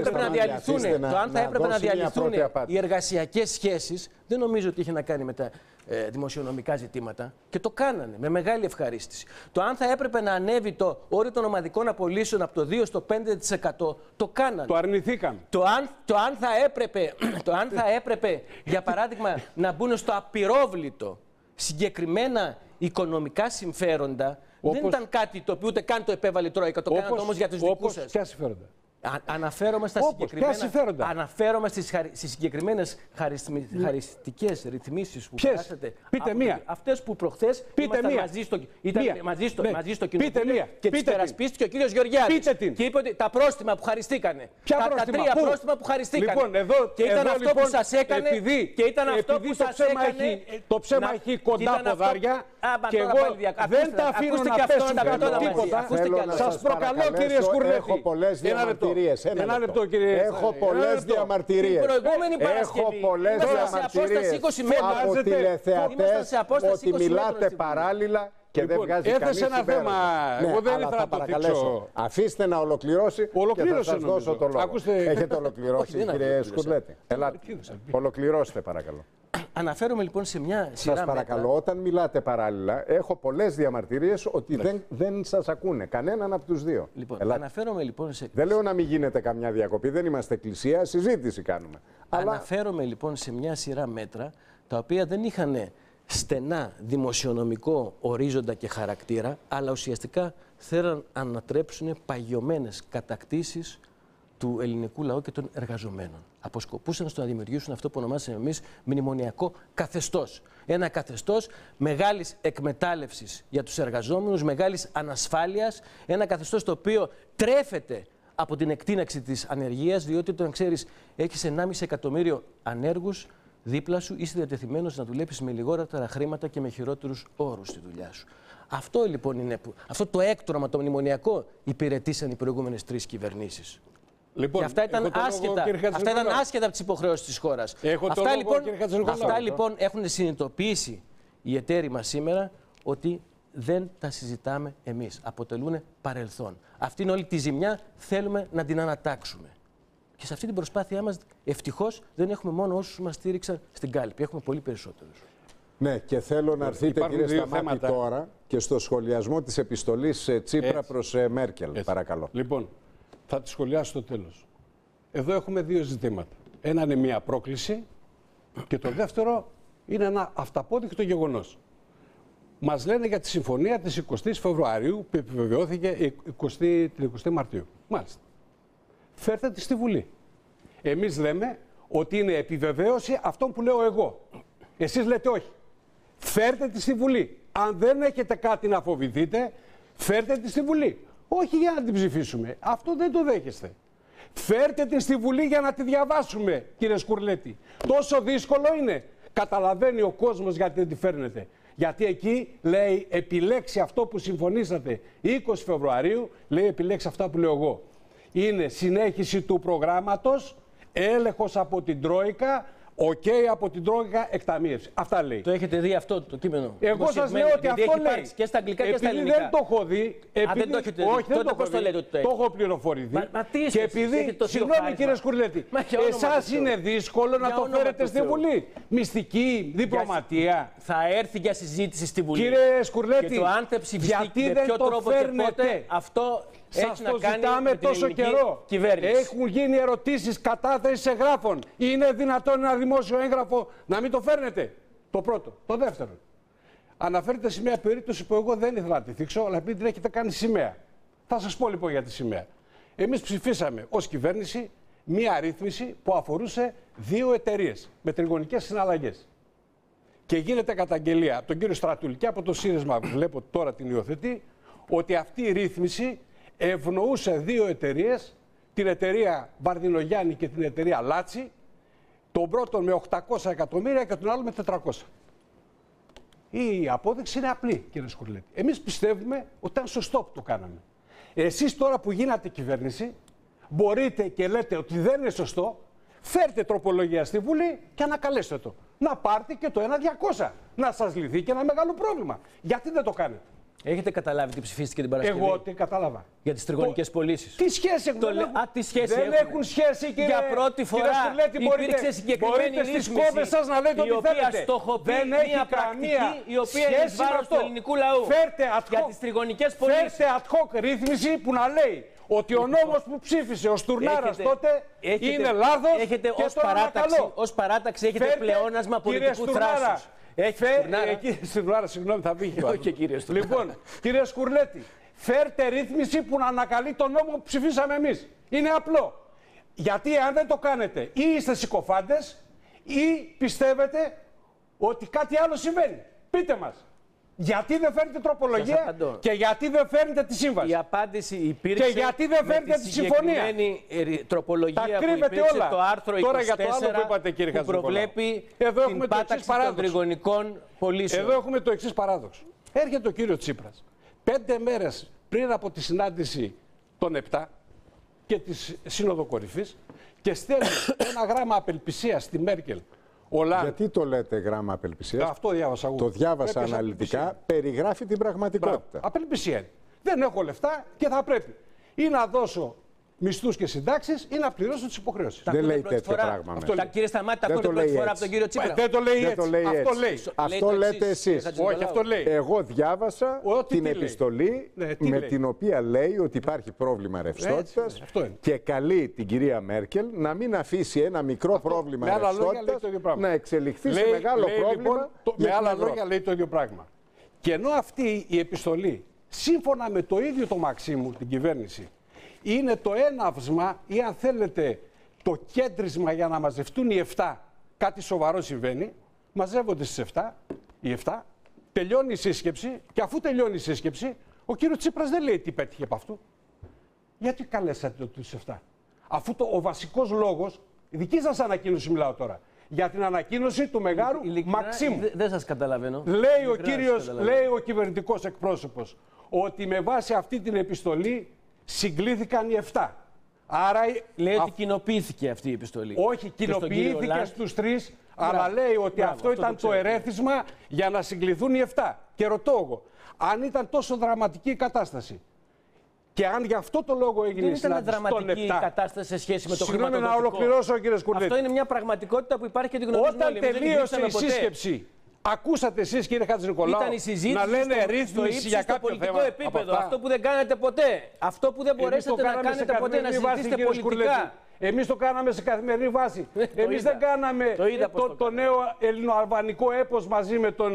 [SPEAKER 18] έπρεπε να διαλυθούν οι εργασιακές σχέσεις, δεν νομίζω ότι είχε να κάνει με τα δημοσιονομικά ζητήματα. Και το κάνανε με μεγάλη ευχαρίστηση. Το αν θα έπρεπε να ανέβει το όριο των ομαδικών απολύσεων από το 2% στο 5%, το κάνανε.
[SPEAKER 17] Το αρνηθήκαμε.
[SPEAKER 18] Το αν θα έπρεπε, για παράδειγμα, να μπουν στο απειρόβλητο συγκεκριμένα οικονομικά συμφέροντα, δεν ήταν κάτι το οποίο ούτε καν το επέβαλε η Τρόικα, το κάνατε όμως για τους δικούς σας.
[SPEAKER 17] Ποια συμφέροντα?
[SPEAKER 18] Αναφέρομαι στις συγκεκριμένες χαριστικές ρυθμίσεις που περάσατε.
[SPEAKER 17] Πείτε μία.
[SPEAKER 18] Αυτές που προχθές ήμασταν μαζί στο κοινοβούλιο και τις περασπίστηκε ο κύριος Γεωργιάδης. Και είπε ότι τα πρόστιμα που χαριστήκανε. Τα 3 πρόστιμα που χαριστήκανε. Και ήταν αυτό που σας έκανε. Και ήταν αυτό που σας έκανε.
[SPEAKER 17] Το ψέμα έχει κοντά ποδάρια. Και εγώ δεν τα αφήνω να πέσουν τίποτα. Σας προκαλώ, κύριε Σκουρλέτη.
[SPEAKER 12] Ένα λεπτό, κύριε. Έχω πολλές διαμαρτυρίες. Έχω πολλές διαμαρτυρίες από τηλεθεατές ότι μιλάτε παράλληλα και δεν βγάζει κανείς συμπέρασμα.
[SPEAKER 17] Εγώ δεν ήθελα να το θίξω.
[SPEAKER 12] Αφήστε να ολοκληρώσει και θα σας δώσω το λόγο. Έχετε ολοκληρώσει, κύριε Σκουρλέτη? Ελάτε. Ολοκληρώστε, παρακαλώ.
[SPEAKER 18] Αναφέρομαι λοιπόν σε μια σειρά.
[SPEAKER 12] Σας παρακαλώ, όταν μιλάτε παράλληλα, έχω πολλές διαμαρτυρίες ότι δεν σας ακούνε. Κανέναν από τους δύο.
[SPEAKER 18] Λοιπόν, αναφέρομαι λοιπόν σε.
[SPEAKER 12] Δεν λέω να μην γίνεται καμιά διακοπή, δεν είμαστε εκκλησία, συζήτηση κάνουμε.
[SPEAKER 18] Αναφέρομαι λοιπόν σε μια σειρά μέτρα τα οποία δεν είχαν στενά δημοσιονομικό ορίζοντα και χαρακτήρα, αλλά ουσιαστικά θέλαν να ανατρέψουν παγιωμένες κατακτήσεις του ελληνικού λαού και των εργαζομένων. Αποσκοπούσαν στο να δημιουργήσουν αυτό που ονομάσαμε εμείς μνημονιακό καθεστώς. Ένα καθεστώς μεγάλης εκμετάλλευσης για τους εργαζόμενους, μεγάλης ανασφάλειας, ένα καθεστώς το οποίο τρέφεται από την εκτείναξη της ανεργίας, διότι όταν ξέρεις έχεις 1,5 εκατομμύριο ανέργους δίπλα σου, είσαι διατεθειμένος να δουλέψεις με λιγότερα χρήματα και με χειρότερους όρους στη δουλειά σου. Αυτό λοιπόν είναι αυτό το έκτρωμα, το μνημονιακό, υπηρετήσαν οι προηγούμενες 3 κυβερνήσεις.
[SPEAKER 17] Λοιπόν,
[SPEAKER 18] και αυτά ήταν άσχετα από τις υποχρεώσεις της χώρας. Αυτά λοιπόν έχουν συνειδητοποιήσει οι εταίροι μας σήμερα ότι δεν τα συζητάμε εμείς. Αποτελούν παρελθόν. Αυτή είναι όλη τη ζημιά, θέλουμε να την ανατάξουμε. Και σε αυτή την προσπάθειά μας, ευτυχώς, δεν έχουμε μόνο όσους μας στήριξαν στην κάλπη. Έχουμε πολύ περισσότερους.
[SPEAKER 12] Ναι, και θέλω να έρθετε, κύριε Σταμάτη, τώρα και στο σχολιασμό της επιστολής Τσίπρα προς Μέρκελ. Παρακαλώ.
[SPEAKER 17] Λοιπόν, θα τη σχολιάσω στο τέλος. Εδώ έχουμε 2 ζητήματα. Ένα είναι μια πρόκληση και το δεύτερο είναι ένα αυταπόδεικτο γεγονός. Μας λένε για τη συμφωνία της 20 Φεβρουαρίου που επιβεβαιώθηκε την 20 Μαρτίου. Μάλιστα. Φέρτε τη στη Βουλή. Εμείς λέμε ότι είναι επιβεβαίωση αυτών που λέω εγώ. Εσείς λέτε όχι. Φέρτε τη στη Βουλή. Αν δεν έχετε κάτι να φοβηθείτε, φέρτε τη στη Βουλή. Όχι για να την ψηφίσουμε. Αυτό δεν το δέχεστε. Φέρτε τη στη Βουλή για να τη διαβάσουμε, κύριε Σκουρλέτη. Τόσο δύσκολο είναι. Καταλαβαίνει ο κόσμος γιατί δεν τη φέρνετε. Γιατί εκεί λέει επιλέξει αυτό που συμφωνήσατε 20 Φεβρουαρίου, λέει επιλέξει αυτά που λέω εγώ. Είναι συνέχιση του προγράμματος, έλεγχος από την Τρόικα, από την Τρόικα εκταμείευση. Αυτά λέει.
[SPEAKER 18] Το έχετε δει αυτό το κείμενο?
[SPEAKER 17] Εγώ σας λέω ότι αυτό λέει.
[SPEAKER 18] Και στα αγγλικά και στα
[SPEAKER 17] επειδή
[SPEAKER 18] ελληνικά.
[SPEAKER 17] δεν το έχω δει.
[SPEAKER 18] Αν δεν το έχετε δει, τότε πώς το λέτε ότι το έχετε?
[SPEAKER 17] Το έχω πληροφορηθεί.
[SPEAKER 18] Μα τι είστε,
[SPEAKER 17] και επειδή, συγγνώμη κύριε Σκουρλέτη, εσάς είναι δύσκολο να το φέρετε στη Βουλή. Μυστική, διπλωματία.
[SPEAKER 18] Θα έρθει για συζήτηση στη Βουλή.
[SPEAKER 17] Κύριε Σκουρλέτη,
[SPEAKER 18] και το αν θα ψηφιστεί
[SPEAKER 17] γιατί
[SPEAKER 18] με
[SPEAKER 17] δεν
[SPEAKER 18] ποιο
[SPEAKER 17] το
[SPEAKER 18] τρόπο και πότε,
[SPEAKER 17] φέρνετε?
[SPEAKER 18] αυτό
[SPEAKER 17] Σας
[SPEAKER 18] έχει
[SPEAKER 17] το
[SPEAKER 18] να κάνει
[SPEAKER 17] ζητάμε
[SPEAKER 18] με την
[SPEAKER 17] τόσο
[SPEAKER 18] ελληνική
[SPEAKER 17] καιρό.
[SPEAKER 18] κυβέρνηση.
[SPEAKER 17] Έχουν γίνει ερωτήσεις κατάθεσης εγγράφων. Είναι δυνατόν ένα δημόσιο έγγραφο να μην το φέρνετε? Το πρώτο. Το δεύτερο. Αναφέρεται σε μια περίπτωση που εγώ δεν ήθελα να τη θίξω, αλλά επειδή την έχετε κάνει σημαία. Θα σας πω λοιπόν για τη σημαία. Εμείς ψηφίσαμε ως κυβέρνηση μια ρύθμιση που αφορούσε 2 εταιρείες με τριγωνικές συναλλαγές. Και γίνεται καταγγελία από τον κύριο Στρατούλη και από το ΣΥΡΙΖΜΑ, βλέπω τώρα την υιοθετεί, ότι αυτή η ρύθμιση ευνοούσε 2 εταιρείες, την εταιρεία Βαρδινογιάννη και την εταιρεία Λάτσι, τον πρώτον με 800 εκατομμύρια και τον άλλο με 400. Η απόδειξη είναι απλή, κύριε Σκουρλέτη. Εμείς πιστεύουμε ότι ήταν σωστό που το κάναμε. Εσείς τώρα που γίνατε κυβέρνηση, μπορείτε και λέτε ότι δεν είναι σωστό, φέρτε τροπολογία στη Βουλή και ανακαλέστε το. Να πάρετε και το 1.200. Να σας λυθεί και ένα μεγάλο πρόβλημα. Γιατί δεν το κάνετε?
[SPEAKER 18] Έχετε καταλάβει τι ψηφίστηκε την Παρασκευή?
[SPEAKER 17] Εγώ τι κατάλαβα.
[SPEAKER 18] Για τις τριγωνικές πωλήσεις.
[SPEAKER 17] Τι σχέση έχουν?
[SPEAKER 18] Τι σχέση
[SPEAKER 17] δεν έχουν σχέση, κύριε.
[SPEAKER 18] Για πρώτη φορά
[SPEAKER 17] υπήρξε
[SPEAKER 18] συγκεκριμένη
[SPEAKER 17] ρύθμιση στις κόβες σας να λέτε ότι θέλετε.
[SPEAKER 18] Δεν έχει μια πρακτική η οποία είναι εις βάρος του ελληνικού λαού.
[SPEAKER 17] Φέρτε ad hoc,
[SPEAKER 18] για τις τριγωνικές πωλήσεις.
[SPEAKER 17] Φέρτε ad hoc ρύθμιση που να λέει ότι ο νόμος που ψήφισε ο Στουρνάρας τότε είναι λάθος.
[SPEAKER 18] Έχετε ως παράταξη έχετε πλεόνασμα πολιτικού θράσους.
[SPEAKER 17] Κύριε Στουρνάρα, συγγνώμη, θα βγει.
[SPEAKER 18] Όχι, κύριε Στουρνάρα.
[SPEAKER 17] Λοιπόν, κύριε Σκουρλέτη, φέρτε ρύθμιση που να ανακαλεί τον νόμο που ψηφίσαμε εμείς. Είναι απλό. Γιατί αν δεν το κάνετε, ή είστε συκοφάντες, ή πιστεύετε ότι κάτι άλλο συμβαίνει. Πείτε μας. Γιατί δεν φέρνετε τροπολογία και γιατί δεν φέρνετε τη σύμβαση?
[SPEAKER 18] Η απάντηση υπήρξε
[SPEAKER 17] και γιατί δεν φέρνετε τη συμφωνία?
[SPEAKER 18] Τροπολογία
[SPEAKER 17] τα
[SPEAKER 18] που υπήρξε
[SPEAKER 17] όλα.
[SPEAKER 18] Το άρθρο 24
[SPEAKER 17] τώρα για το άλλο που είπατε, κύριε
[SPEAKER 18] που προβλέπει την πάταξη των τριγωνικών πωλήσεων.
[SPEAKER 17] Εδώ έχουμε το εξής παράδοξο. Έρχεται ο κύριο Τσίπρας 5 μέρες πριν από τη συνάντηση των 7 και τη Σύνοδο Κορυφής και στέλνει ένα γράμμα απελπισίας στη Μέρκελ.
[SPEAKER 12] Γιατί το λέτε γράμμα απελπισίας?
[SPEAKER 17] Αυτό διάβασα εγώ.
[SPEAKER 12] Το διάβασα αναλυτικά. Περιγράφει την πραγματικότητα.
[SPEAKER 17] Απελπισία είναι. Δεν έχω λεφτά και θα πρέπει ή να δώσω μισθούς και συντάξεις ή να πληρώσω τις υποχρεώσεις.
[SPEAKER 12] Δεν λέει τέτοιο πράγμα.
[SPEAKER 18] Κύριε Σταμάτη, τα ακούτε πρώτη φορά από τον κύριο Τσίπρα?
[SPEAKER 17] Δεν το λέει έτσι.
[SPEAKER 12] Αυτό λέτε εσείς.
[SPEAKER 17] Όχι, αυτό λέει.
[SPEAKER 12] Εγώ διάβασα την επιστολή με την οποία λέει ότι υπάρχει πρόβλημα ρευστότητας και καλεί την κυρία Μέρκελ να μην αφήσει ένα μικρό πρόβλημα ρευστότητας να εξελιχθεί σε μεγάλο πρόβλημα.
[SPEAKER 17] Με άλλα λόγια λέει το ίδιο πράγμα. Και ενώ αυτή η επιστολή, σύμφωνα με το ίδιο το Μαξίμου, την κυβέρνηση, είναι το έναυσμα ή αν θέλετε το κέντρισμα για να μαζευτούν οι 7. Κάτι σοβαρό συμβαίνει. Μαζεύονται στις 7, οι 7, τελειώνει η σύσκεψη και αφού τελειώνει η σύσκεψη, ο κύριος Τσίπρας δεν λέει τι πέτυχε από αυτού. Γιατί καλέσατε τους 7? Αφού ο βασικός λόγος, η δική σας ανακοίνωση μιλάω τώρα, για την ανακοίνωση του μεγάλου Μαξίμου.
[SPEAKER 18] Δεν σας καταλαβαίνω.
[SPEAKER 17] Λέει ο κυβερνητικός εκπρόσωπος ότι με βάση αυτή την επιστολή συγκλήθηκαν οι 7. Άρα
[SPEAKER 18] λέει ότι κοινοποιήθηκε αυτή η επιστολή.
[SPEAKER 17] Όχι, κοινοποιήθηκε στους 3, αλλά λέει ότι αυτό ήταν το ερέθισμα για να συγκληθούν οι 7. Και ρωτώ εγώ, αν ήταν τόσο δραματική η κατάσταση και αν γι' αυτό το λόγο έγινε η συνάντηση των 7.
[SPEAKER 18] Δεν ήταν δραματική η κατάσταση σε σχέση με το χρηματοδοτικό.
[SPEAKER 17] Συγγνώμη να ολοκληρώσω, κύριε Σκουρλέτη.
[SPEAKER 18] Αυτό είναι μια πραγματικότητα που υπάρχει και την γνωρίζουμε όλοι.
[SPEAKER 17] Όταν τελείωσε η σύσκεψη, ακούσατε εσείς, κύριε Χατζηνικολάου, να λένε ρύθμιση για κάποιο
[SPEAKER 18] πολιτικό επίπεδο. Αυτό που δεν κάνετε ποτέ. Αυτό που δεν μπορέσατε να κάνετε ποτέ, να συζητήσετε πολιτικά.
[SPEAKER 17] Εμείς το κάναμε σε καθημερινή βάση. Εμείς δεν κάναμε το νέο ελληνοαλβανικό έπος μαζί με τον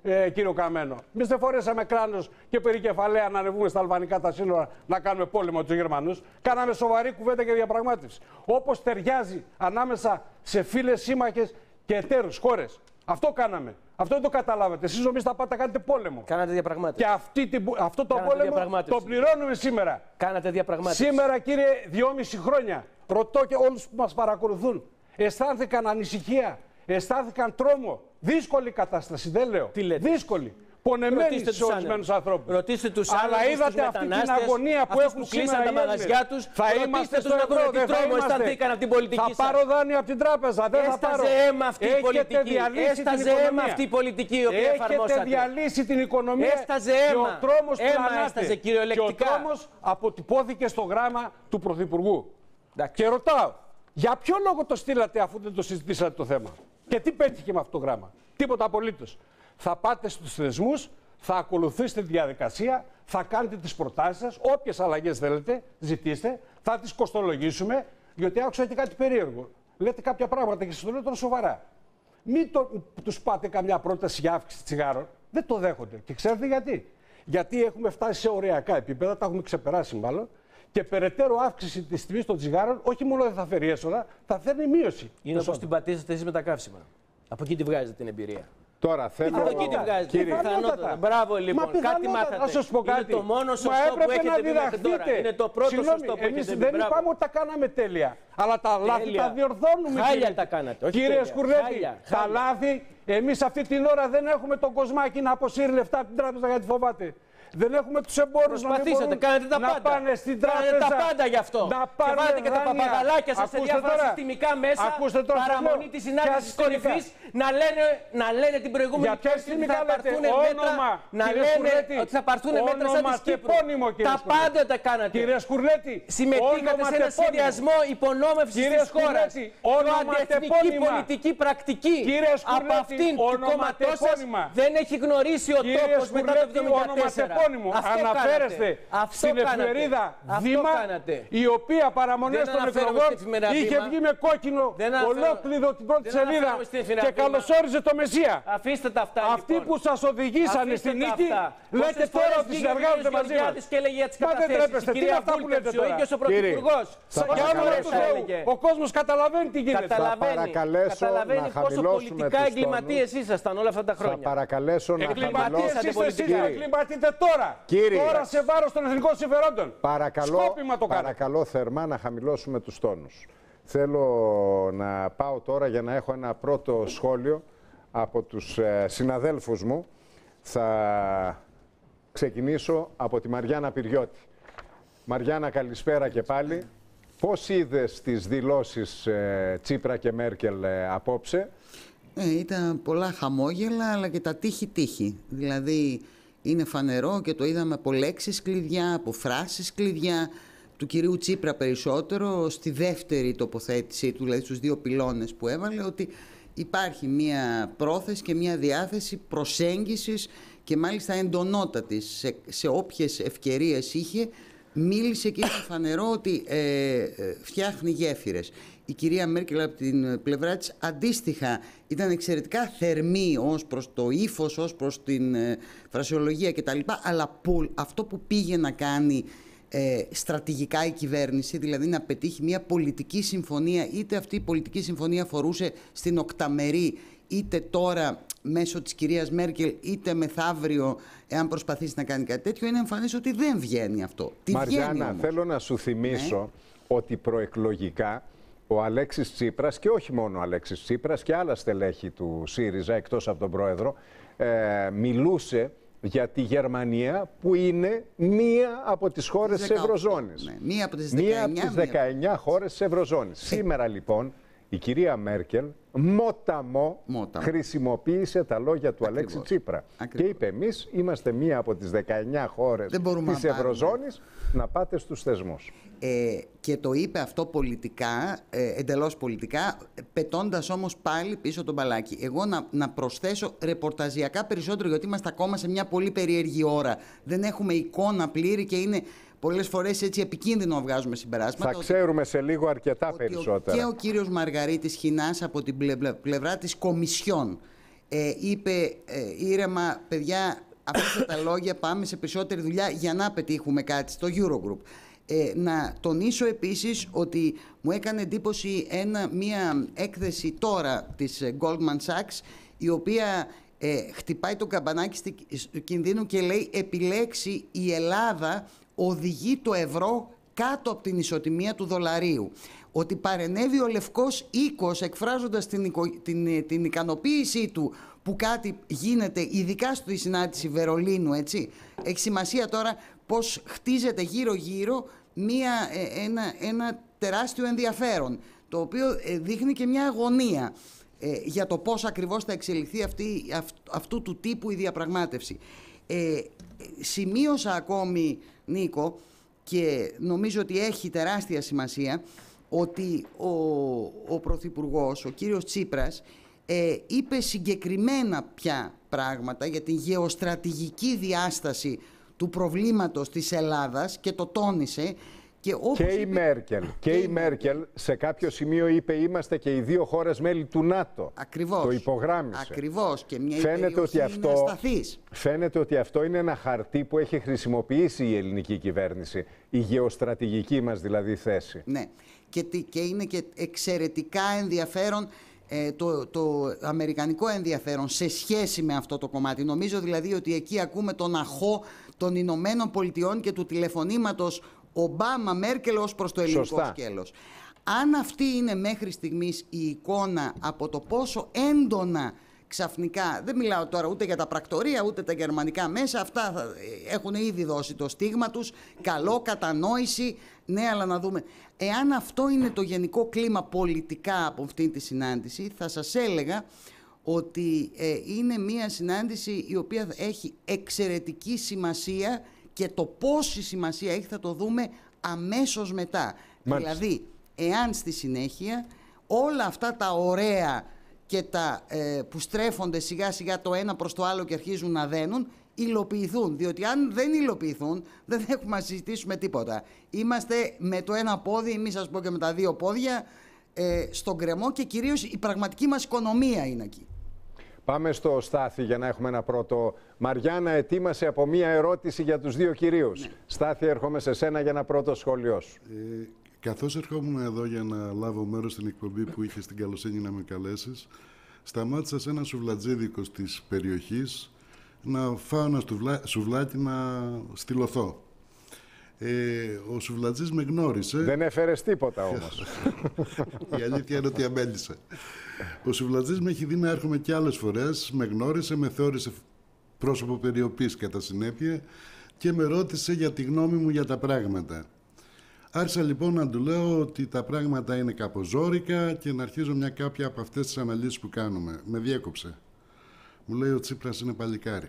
[SPEAKER 17] κύριο Καμένο. Εμείς δεν φορέσαμε κράνος και περικεφαλαία να ανεβούμε στα αλβανικά τα σύνορα να κάνουμε πόλεμο με τους Γερμανούς. Κάναμε σοβαρή κουβέντα και διαπραγμάτευση. Όπως ταιριάζει ανάμεσα σε φίλες, σύμμαχες και εταίρους χώρες. Αυτό κάναμε. Αυτό δεν το καταλάβατε. Εσείς νομίζετε θα πάτε να κάνετε πόλεμο.
[SPEAKER 18] Κάνατε διαπραγμάτευση.
[SPEAKER 17] Και αυτό το πόλεμο το πληρώνουμε σήμερα.
[SPEAKER 18] Κάνατε διαπραγμάτευση.
[SPEAKER 17] Σήμερα, κύριε, 2,5 χρόνια. Ρωτώ και όλους που μας παρακολουθούν. Αισθάνθηκαν ανησυχία, αισθάνθηκαν τρόμο. Δύσκολη κατάσταση, δεν λέω.
[SPEAKER 18] Τι λέτε?
[SPEAKER 17] Δύσκολη. Πονεμένοι σε ορισμένους ανθρώπους.
[SPEAKER 18] Ρωτήστε τους
[SPEAKER 17] Αλλά
[SPEAKER 18] άνεργους,
[SPEAKER 17] είδατε αυτή την αγωνία που έχουν σήμερα
[SPEAKER 18] τα μαγαζιά τους.
[SPEAKER 17] Θα είμαστε στο ευρώ, δεν θα είμαστε.
[SPEAKER 18] Από την πολιτική
[SPEAKER 17] θα πάρω δάνειο από την τράπεζα, δεν θα πάρω.
[SPEAKER 18] Έσταζε αίμα αυτή η πολιτική.
[SPEAKER 17] Έσταζε αίμα
[SPEAKER 18] αυτή η πολιτική η οποία εφαρμόσατε.
[SPEAKER 17] Έχετε διαλύσει την οικονομία.
[SPEAKER 18] Έσταζε αίμα.
[SPEAKER 17] Και ο τρόμος
[SPEAKER 18] έσταζε κυριολεκτικά.
[SPEAKER 17] Και ο τρόμος αποτυπώθηκε στο γράμμα του Πρωθυπουργού. Και ρωτάω, για ποιο λόγο το στείλατε αφού δεν το συζητήσατε το θέμα? Και τι πέτυχε με αυτό το γράμμα? Τίποτα απολύτως. Θα πάτε στους θεσμούς, θα ακολουθήσετε τη διαδικασία, θα κάνετε τις προτάσεις σας, όποιες αλλαγές θέλετε, ζητήστε, θα τις κοστολογήσουμε, γιατί άκουσα και κάτι περίεργο. Λέτε κάποια πράγματα και σας το λέω τώρα σοβαρά. Μην τους πάτε καμιά πρόταση για αύξηση τσιγάρων, δεν το δέχονται. Και ξέρετε γιατί? Γιατί έχουμε φτάσει σε ωριακά επίπεδα, τα έχουμε ξεπεράσει μάλλον, και περαιτέρω αύξηση της τιμής των τσιγάρων όχι μόνο δεν θα φέρει έσοδα, θα φέρνει μείωση.
[SPEAKER 18] Είναι όπως την πατήσατε εσείς με τα καύσιμα. Από εκεί τη βγάζετε την εμπειρία.
[SPEAKER 12] Τώρα θέλω.
[SPEAKER 18] Από εκεί τη βγάζετε. Πιθανότατα. Μπράβο λοιπόν. Κάτι μάθατε.
[SPEAKER 17] Να σας πω κάτι.
[SPEAKER 18] Είναι το μόνο σωστό που έχετε πει μέχρι τώρα. Είναι το πρώτο σωστό που έχετε πει.
[SPEAKER 17] Δεν είπαμε ότι τα κάναμε τέλεια. Αλλά τα λάθη τα διορθώνουμε.
[SPEAKER 18] Χάλια τα κάνατε.
[SPEAKER 17] Κύριε Σκουρδέτη, τα λάθη, εμείς αυτή την ώρα δεν έχουμε τον Κοσμάκη να αποσύρει λεφτά από την τράπεζα γιατί φοβάται. Δεν έχουμε τους εμπόρους
[SPEAKER 18] να
[SPEAKER 17] κάνετε
[SPEAKER 18] τα πάντα.
[SPEAKER 17] Πάνε στην τράπεζα.
[SPEAKER 18] Κάνετε τα πάντα γι' αυτό.
[SPEAKER 17] Και
[SPEAKER 18] βάλετε και τα παπαγαλάκια σας σε διάφορα συστημικά μέσα. Παραμονή της συνάντησης κορυφής να λένε την προηγούμενη πτώση ότι θα πάρθουν μέτρα. Ότι θα πάρθουν μέτρα σαν της Κύπρου. Τα πάντα τα κάνατε.
[SPEAKER 17] Κύριε Σκουρλέτη,
[SPEAKER 18] συμμετείχατε σε ένα συνδυασμό υπονόμευσης της χώρας. Το αντιεθνική πολιτική πρακτική από αυτήν του κόμματός σας δεν έχει γνωρίσει ο τόπος μετά το 1974.
[SPEAKER 17] Αναφέρεστε στην εφημερίδα Δήμα, η οποία παραμονές των εκλογών είχε βγει με κόκκινο ολόκληρο την πρώτη σελίδα και καλωσόριζε το Μεσσία.
[SPEAKER 18] Αφήστε τα αυτά.
[SPEAKER 17] Αυτοί που σας οδηγήσανε στη νίκη, λέτε τώρα ότι συνεργάζονται μαζί μας. Μα δεν τρέπεστε. Τι είναι αυτά που λέτε τώρα?
[SPEAKER 18] Κύριε,
[SPEAKER 17] ο κόσμος καταλαβαίνει τι γίνεται.
[SPEAKER 18] Καταλαβαίνει πόσο πολιτικά εγκληματίες ήσασταν όλα αυτά τα χρόνια.
[SPEAKER 12] Θα παρακαλέσω να
[SPEAKER 17] εγκληματείτε τώρα.
[SPEAKER 12] Κύριε,
[SPEAKER 17] τώρα σε βάρος των εθνικών συμφερόντων.
[SPEAKER 12] Παρακαλώ θερμά να χαμηλώσουμε τους τόνους. Θέλω να πάω τώρα για να έχω ένα πρώτο σχόλιο από τους συναδέλφους μου. Θα ξεκινήσω από τη Μαριάννα Πυριώτη. Μαριάννα, καλησπέρα και πάλι. Πώς είδες τις δηλώσεις Τσίπρα και Μέρκελ απόψε?
[SPEAKER 2] Ήταν πολλά χαμόγελα, αλλά και τα τύχη. Δηλαδή, είναι φανερό και το είδαμε από λέξεις κλειδιά, από φράσεις κλειδιά του κυρίου Τσίπρα περισσότερο, στη δεύτερη τοποθέτησή του, δηλαδή στους δύο πυλώνες που έβαλε, ότι υπάρχει μία πρόθεση και μία διάθεση προσέγγισης και μάλιστα εντονότατης σε όποιες ευκαιρίες είχε. Μίλησε και είναι φανερό ότι φτιάχνει γέφυρες. Η κυρία Μέρκελ από την πλευρά της αντίστοιχα ήταν εξαιρετικά θερμή ως προς το ύφος, ως προς την φρασιολογία κτλ. Αλλά αυτό που πήγε να κάνει στρατηγικά η κυβέρνηση, δηλαδή να πετύχει μια πολιτική συμφωνία, είτε αυτή η πολιτική συμφωνία αφορούσε στην οκταμερή, είτε τώρα μέσω της κυρίας Μέρκελ, είτε μεθαύριο, εάν προσπαθήσει να κάνει κάτι τέτοιο, είναι εμφανές ότι δεν βγαίνει αυτό.
[SPEAKER 12] Μαριάννα, θέλω να σου θυμίσω ότι προεκλογικά ο Αλέξης Τσίπρας, και όχι μόνο ο Αλέξης Τσίπρας, και άλλα στελέχη του ΣΥΡΙΖΑ, εκτός από τον πρόεδρο, μιλούσε για τη Γερμανία, που είναι μία από τις χώρες της Ευρωζώνης.
[SPEAKER 2] Ναι, μία από τις
[SPEAKER 12] 19 χώρες της Ευρωζώνης. Σήμερα λοιπόν η κυρία Μέρκελ μόταμο χρησιμοποίησε τα λόγια του Αλέξη Τσίπρα. Και είπε, εμείς είμαστε μία από τις 19 χώρες της Ευρωζώνης, να πάτε στους θεσμούς.
[SPEAKER 2] Και το είπε αυτό πολιτικά, εντελώς πολιτικά, πετώντας όμως πάλι πίσω τον μπαλάκι. Εγώ να προσθέσω ρεπορταζιακά περισσότερο, γιατί είμαστε ακόμα σε μια πολύ περίεργη ώρα. Δεν έχουμε εικόνα πλήρη και είναι πολλές φορές έτσι επικίνδυνο να βγάζουμε συμπεράσματα.
[SPEAKER 12] Θα ξέρουμε σε λίγο αρκετά περισσότερα.
[SPEAKER 2] Και ο κύριος Μαργαρίτης Χινάς από την πλευρά της Κομισιόν είπε ήρεμα, παιδιά, αφήστε τα λόγια, πάμε σε περισσότερη δουλειά για να πετύχουμε κάτι στο Eurogroup. Να τονίσω επίσης ότι μου έκανε εντύπωση μία έκθεση τώρα της Goldman Sachs, η οποία χτυπάει το καμπανάκι του κινδύνου και λέει επιλέξει η Ελλάδα οδηγεί το ευρώ κάτω από την ισοτιμία του δολαρίου. Ότι παρενέβη ο Λευκός Οίκος εκφράζοντας την ικανοποίησή του που κάτι γίνεται, ειδικά στη συνάντηση Βερολίνου, έτσι. Έχει σημασία τώρα πώς χτίζεται γύρω-γύρω ένα τεράστιο ενδιαφέρον, το οποίο δείχνει και μια αγωνία για το πώς ακριβώς θα εξελιχθεί αυτού του τύπου η διαπραγμάτευση. Σημείωσα ακόμη, Νίκο, και νομίζω ότι έχει τεράστια σημασία, ότι ο Πρωθυπουργός, ο κύριος Τσίπρας, είπε συγκεκριμένα πια πράγματα για την γεωστρατηγική διάσταση του προβλήματος της Ελλάδας και το τόνισε. Και η Μέρκελ
[SPEAKER 12] σε κάποιο σημείο είπε είμαστε και οι δύο χώρες μέλη του ΝΑΤΟ.
[SPEAKER 2] Ακριβώς.
[SPEAKER 12] Το υπογράμμισε.
[SPEAKER 2] Ακριβώς. Και μια περιοχή είναι ασταθής.
[SPEAKER 12] Φαίνεται ότι αυτό είναι ένα χαρτί που έχει χρησιμοποιήσει η ελληνική κυβέρνηση. Η γεωστρατηγική μας δηλαδή θέση.
[SPEAKER 2] Ναι. Και είναι και εξαιρετικά ενδιαφέρον το αμερικανικό ενδιαφέρον σε σχέση με αυτό το κομμάτι. Νομίζω δηλαδή ότι εκεί ακούμε τον αχώ των Ηνωμένων Πολιτειών και του τηλεφωνήματος Ομπάμα-Μέρκελ ως προς το ελληνικό σκέλος. Αν αυτή είναι μέχρι στιγμής η εικόνα από το πόσο έντονα ξαφνικά, δεν μιλάω τώρα ούτε για τα πρακτορία ούτε τα γερμανικά μέσα, αυτά έχουν ήδη δώσει το στίγμα τους, καλό, κατανόηση, ναι, αλλά να δούμε. Εάν αυτό είναι το γενικό κλίμα πολιτικά από αυτή τη συνάντηση, θα σας έλεγα ότι είναι μια συνάντηση η οποία έχει εξαιρετική σημασία, και το πόση σημασία έχει θα το δούμε αμέσως μετά. Μάλιστα. Δηλαδή, εάν στη συνέχεια όλα αυτά τα ωραία και τα που στρέφονται σιγά σιγά το ένα προς το άλλο και αρχίζουν να δένουν, υλοποιηθούν. Διότι αν δεν υλοποιηθούν, δεν έχουμε να συζητήσουμε τίποτα. Είμαστε με το ένα πόδι, εμείς σας πω και με τα δύο πόδια, στον γκρεμό, και κυρίως η πραγματική μας οικονομία είναι εκεί.
[SPEAKER 12] Πάμε στο Στάθη για να έχουμε ένα πρώτο. Μαριάννα ετοίμασε από μία ερώτηση για τους δύο κυρίους. Ναι. Στάθη, έρχομαι σε σένα για ένα πρώτο σχόλιο σου.
[SPEAKER 13] Καθώς ερχόμουν εδώ για να λάβω μέρος στην εκπομπή που είχες την καλοσύνη να με καλέσεις, σταμάτησα σε ένα σουβλατζίδικος της περιοχής να φάω ένα σουβλάκι να στυλωθώ. Ο σουβλατζής με γνώρισε.
[SPEAKER 12] Δεν έφερες τίποτα όμως.
[SPEAKER 13] Η αλήθεια είναι ότι αμέλησε. Ο σουβλατζής με έχει δει να έρχομαι και άλλες φορές. Με γνώρισε, με θεώρησε πρόσωπο περιοπής κατά συνέπεια και με ρώτησε για τη γνώμη μου για τα πράγματα. Άρχισα λοιπόν να του λέω ότι τα πράγματα είναι κάπως ζόρικα και να αρχίζω μια κάποια από αυτές τις αναλύσεις που κάνουμε. Με διέκοψε. Μου λέει ο Τσίπρας είναι παλικάρι.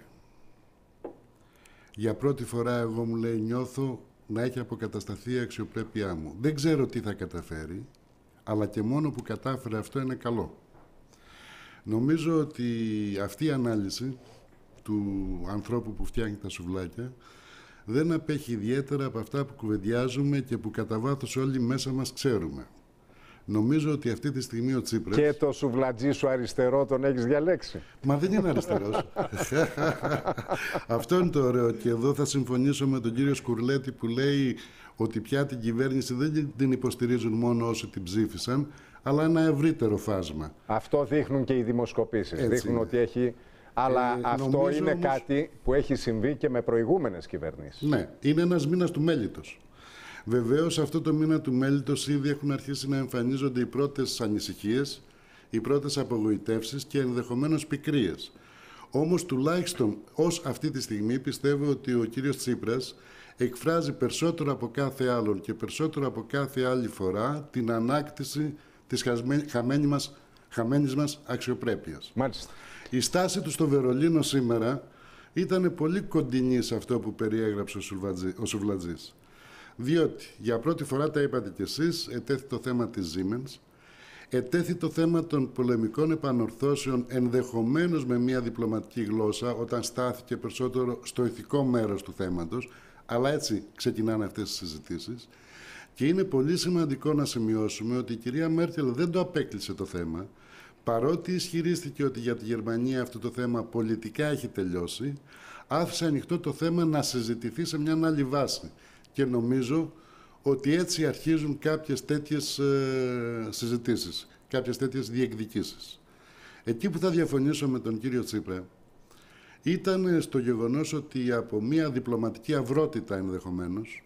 [SPEAKER 13] Για πρώτη φορά εγώ, μου λέει, νιώθω να έχει αποκατασταθεί η αξιοπρέπειά μου. Δεν ξέρω τι θα καταφέρει, αλλά και μόνο που κατάφερε αυτό είναι καλό. Νομίζω ότι αυτή η ανάλυση του ανθρώπου που φτιάχνει τα σουβλάκια δεν απέχει ιδιαίτερα από αυτά που κουβεντιάζουμε και που κατά βάθος όλοι μέσα μας ξέρουμε. Νομίζω ότι αυτή τη στιγμή ο Τσίπρας...
[SPEAKER 12] Και το σουβλατζί σου αριστερό τον έχεις διαλέξει.
[SPEAKER 13] Μα δεν είναι αριστερός. Αυτό είναι το ωραίο. Και εδώ θα συμφωνήσω με τον κύριο Σκουρλέτη που λέει ότι πια την κυβέρνηση δεν την υποστηρίζουν μόνο όσοι την ψήφισαν, αλλά ένα ευρύτερο φάσμα.
[SPEAKER 12] Αυτό δείχνουν και οι δημοσκοπήσεις. Έτσι δείχνουν ότι έχει... Αλλά αυτό είναι όμως κάτι που έχει συμβεί και με προηγούμενες κυβερνήσεις.
[SPEAKER 13] Ναι, είναι ένας μήνας του μέλιτος. Βεβαίως, αυτό το μήνα του μέλιτος ήδη έχουν αρχίσει να εμφανίζονται οι πρώτες ανησυχίες, οι πρώτες απογοητεύσεις και ενδεχομένως πικρίες. Όμως, τουλάχιστον ως αυτή τη στιγμή, πιστεύω ότι ο κύριος Τσίπρας εκφράζει περισσότερο από κάθε άλλον και περισσότερο από κάθε άλλη φορά την ανάκτηση της χαμένης μας αξιοπρέπειας.
[SPEAKER 12] Μάλιστα.
[SPEAKER 13] Η στάση του στο Βερολίνο σήμερα ήταν πολύ κοντινή σε αυτό που περιέγραψε ο Σουβλατζής. Διότι, για πρώτη φορά, τα είπατε κι εσείς, ετέθη το θέμα της Siemens, ετέθη το θέμα των πολεμικών επανορθώσεων, ενδεχομένως με μια διπλωματική γλώσσα, όταν στάθηκε περισσότερο στο ηθικό μέρος του θέματος, αλλά έτσι ξεκινάνε αυτές τις συζητήσεις. Και είναι πολύ σημαντικό να σημειώσουμε ότι η κυρία Μέρκελ δεν το απέκλεισε το θέμα. παρότι ισχυρίστηκε ότι για τη Γερμανία αυτό το θέμα πολιτικά έχει τελειώσει, άφησε ανοιχτό το θέμα να συζητηθεί σε μια άλλη βάση. Και νομίζω ότι έτσι αρχίζουν κάποιες τέτοιες συζητήσεις, κάποιες τέτοιες διεκδικήσεις. Εκεί που θα διαφωνήσω με τον κύριο Τσίπρα ήταν στο γεγονός ότι από μια διπλωματική αυρότητα ενδεχομένως